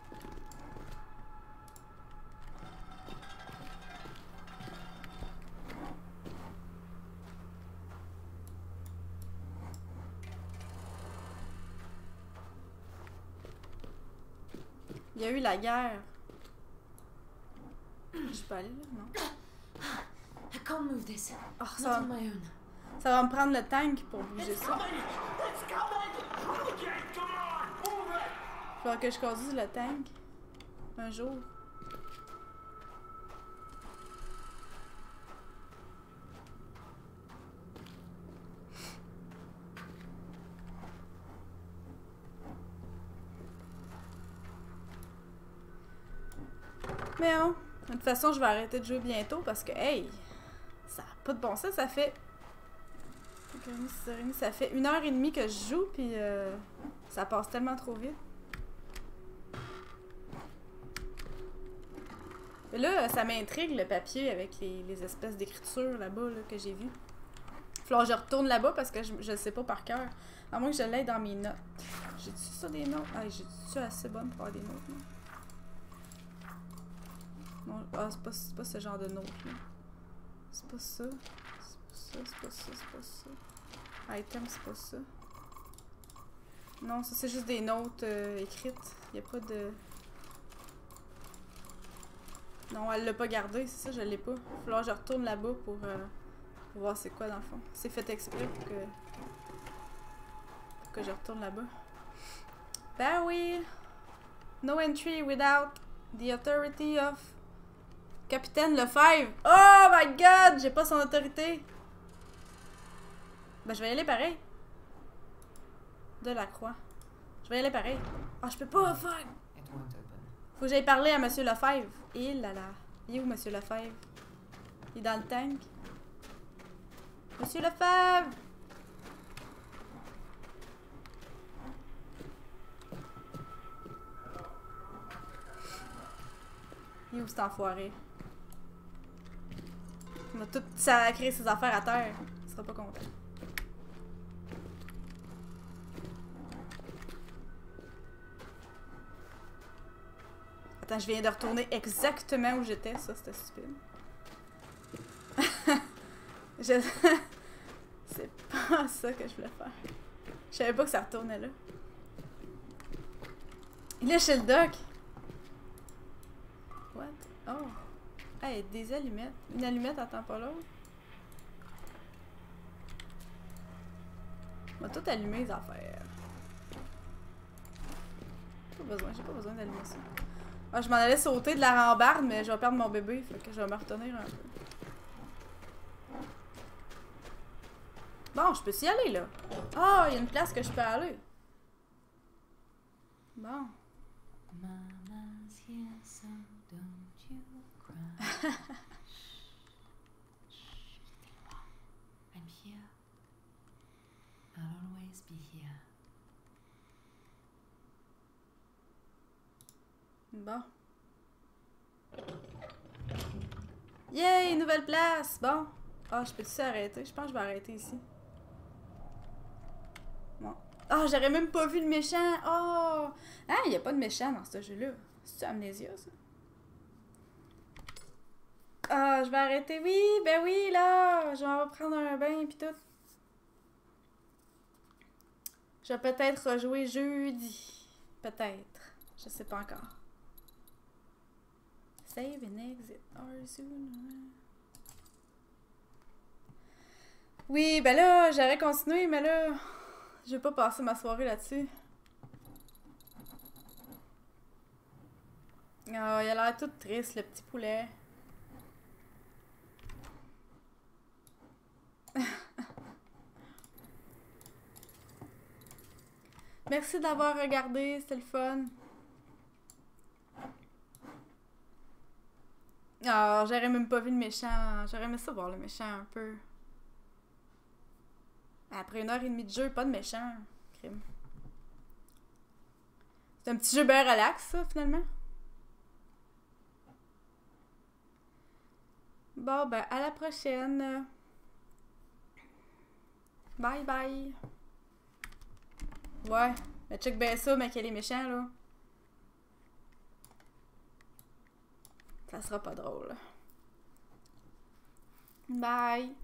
Il y a eu la guerre. Je peux aller là? Non. I can't move this. Oh, Not ça, on my own. ça va me prendre le tank pour bouger ça. Il faudra que je conduise le tank. Un jour. Mais non. De toute façon, je vais arrêter de jouer bientôt parce que, hey, ça n'a pas de bon sens. Ça fait... Ça fait une heure et demie que je joue, puis euh, ça passe tellement trop vite. Et là, ça m'intrigue le papier avec les, les espèces d'écritures là-bas là, que j'ai vues. Il va falloir que je retourne là-bas parce que je ne sais pas par cœur. À moins que je l'aie dans mes notes. J'ai-tu ça des notes? Ah, j'ai-tu assez bonne pour avoir des notes? Non? Non, ah, c'est pas, c'est pas ce genre de note là. C'est pas ça. C'est pas ça, c'est pas ça, c'est pas ça. Item, c'est pas ça. Non, ça c'est juste des notes euh, écrites. Y a pas de... Non, elle l'a pas gardé, c'est ça, je l'ai pas. Il va falloir que je retourne là-bas pour, euh, pour voir c'est quoi dans le fond. C'est fait exprès pour que... pour que je retourne là-bas. Ben oui! No entry without the authority of Capitaine Lefebvre. Oh my god! J'ai pas son autorité. Ben je vais y aller pareil. De la croix. Je vais y aller pareil. Ah, oh, je peux pas, fuck! Faut que j'aille parler à Monsieur Lefebvre. Et là là. Il est où Monsieur Lefebvre? Il est dans le tank. Monsieur Lefebvre! Il est où cet enfoiré? Il m'a tout sacré ses affaires à terre. Il sera pas content. Attends, je viens de retourner exactement où j'étais. Ça, c'était stupide. je... C'est pas ça que je voulais faire. Je savais pas que ça retournait là. Il est chez le doc. What? Oh. Hey, des allumettes. Une allumette attend pas l'autre. On va tout allumer les affaires. Pas besoin, j'ai pas besoin d'allumer ça. Ah, je m'en allais sauter de la rambarde, mais je vais perdre mon bébé, fait que je vais me retenir un peu. Bon, je peux s'y aller, là. Ah, oh, il y a une place que je peux aller. Bon. Mama's here, so don't you cry. I'm here. I'll always be here. Bon. Yay, nouvelle place! Bon. Ah, oh, je peux-tu arrêter? Je pense que je vais arrêter ici. Bon. Ah, oh, j'aurais même pas vu le méchant! Oh! Ah, il n'y a pas de méchant dans ce jeu-là. C'est-tu Amnesia, ça? Ah, oh, je vais arrêter. Oui, ben oui, là! Je vais en prendre un bain pis tout. Je vais peut-être rejouer jeudi. Peut-être. Je sais pas encore. Save and exit or soon. Oui, ben là, j'aurais continué, mais là, je vais pas passer ma soirée là-dessus. Oh, il a l'air tout triste, le petit poulet. Merci d'avoir regardé, c'était le fun. Oh, j'aurais même pas vu le méchant. J'aurais aimé ça voir le méchant un peu. Après une heure et demie de jeu, pas de méchant. Crime. C'est un petit jeu bien relax, ça, finalement. Bon, ben, à la prochaine. Bye bye. Ouais, mais check bien ça, mais qu'elle est méchant, là. Ça sera pas drôle. Bye.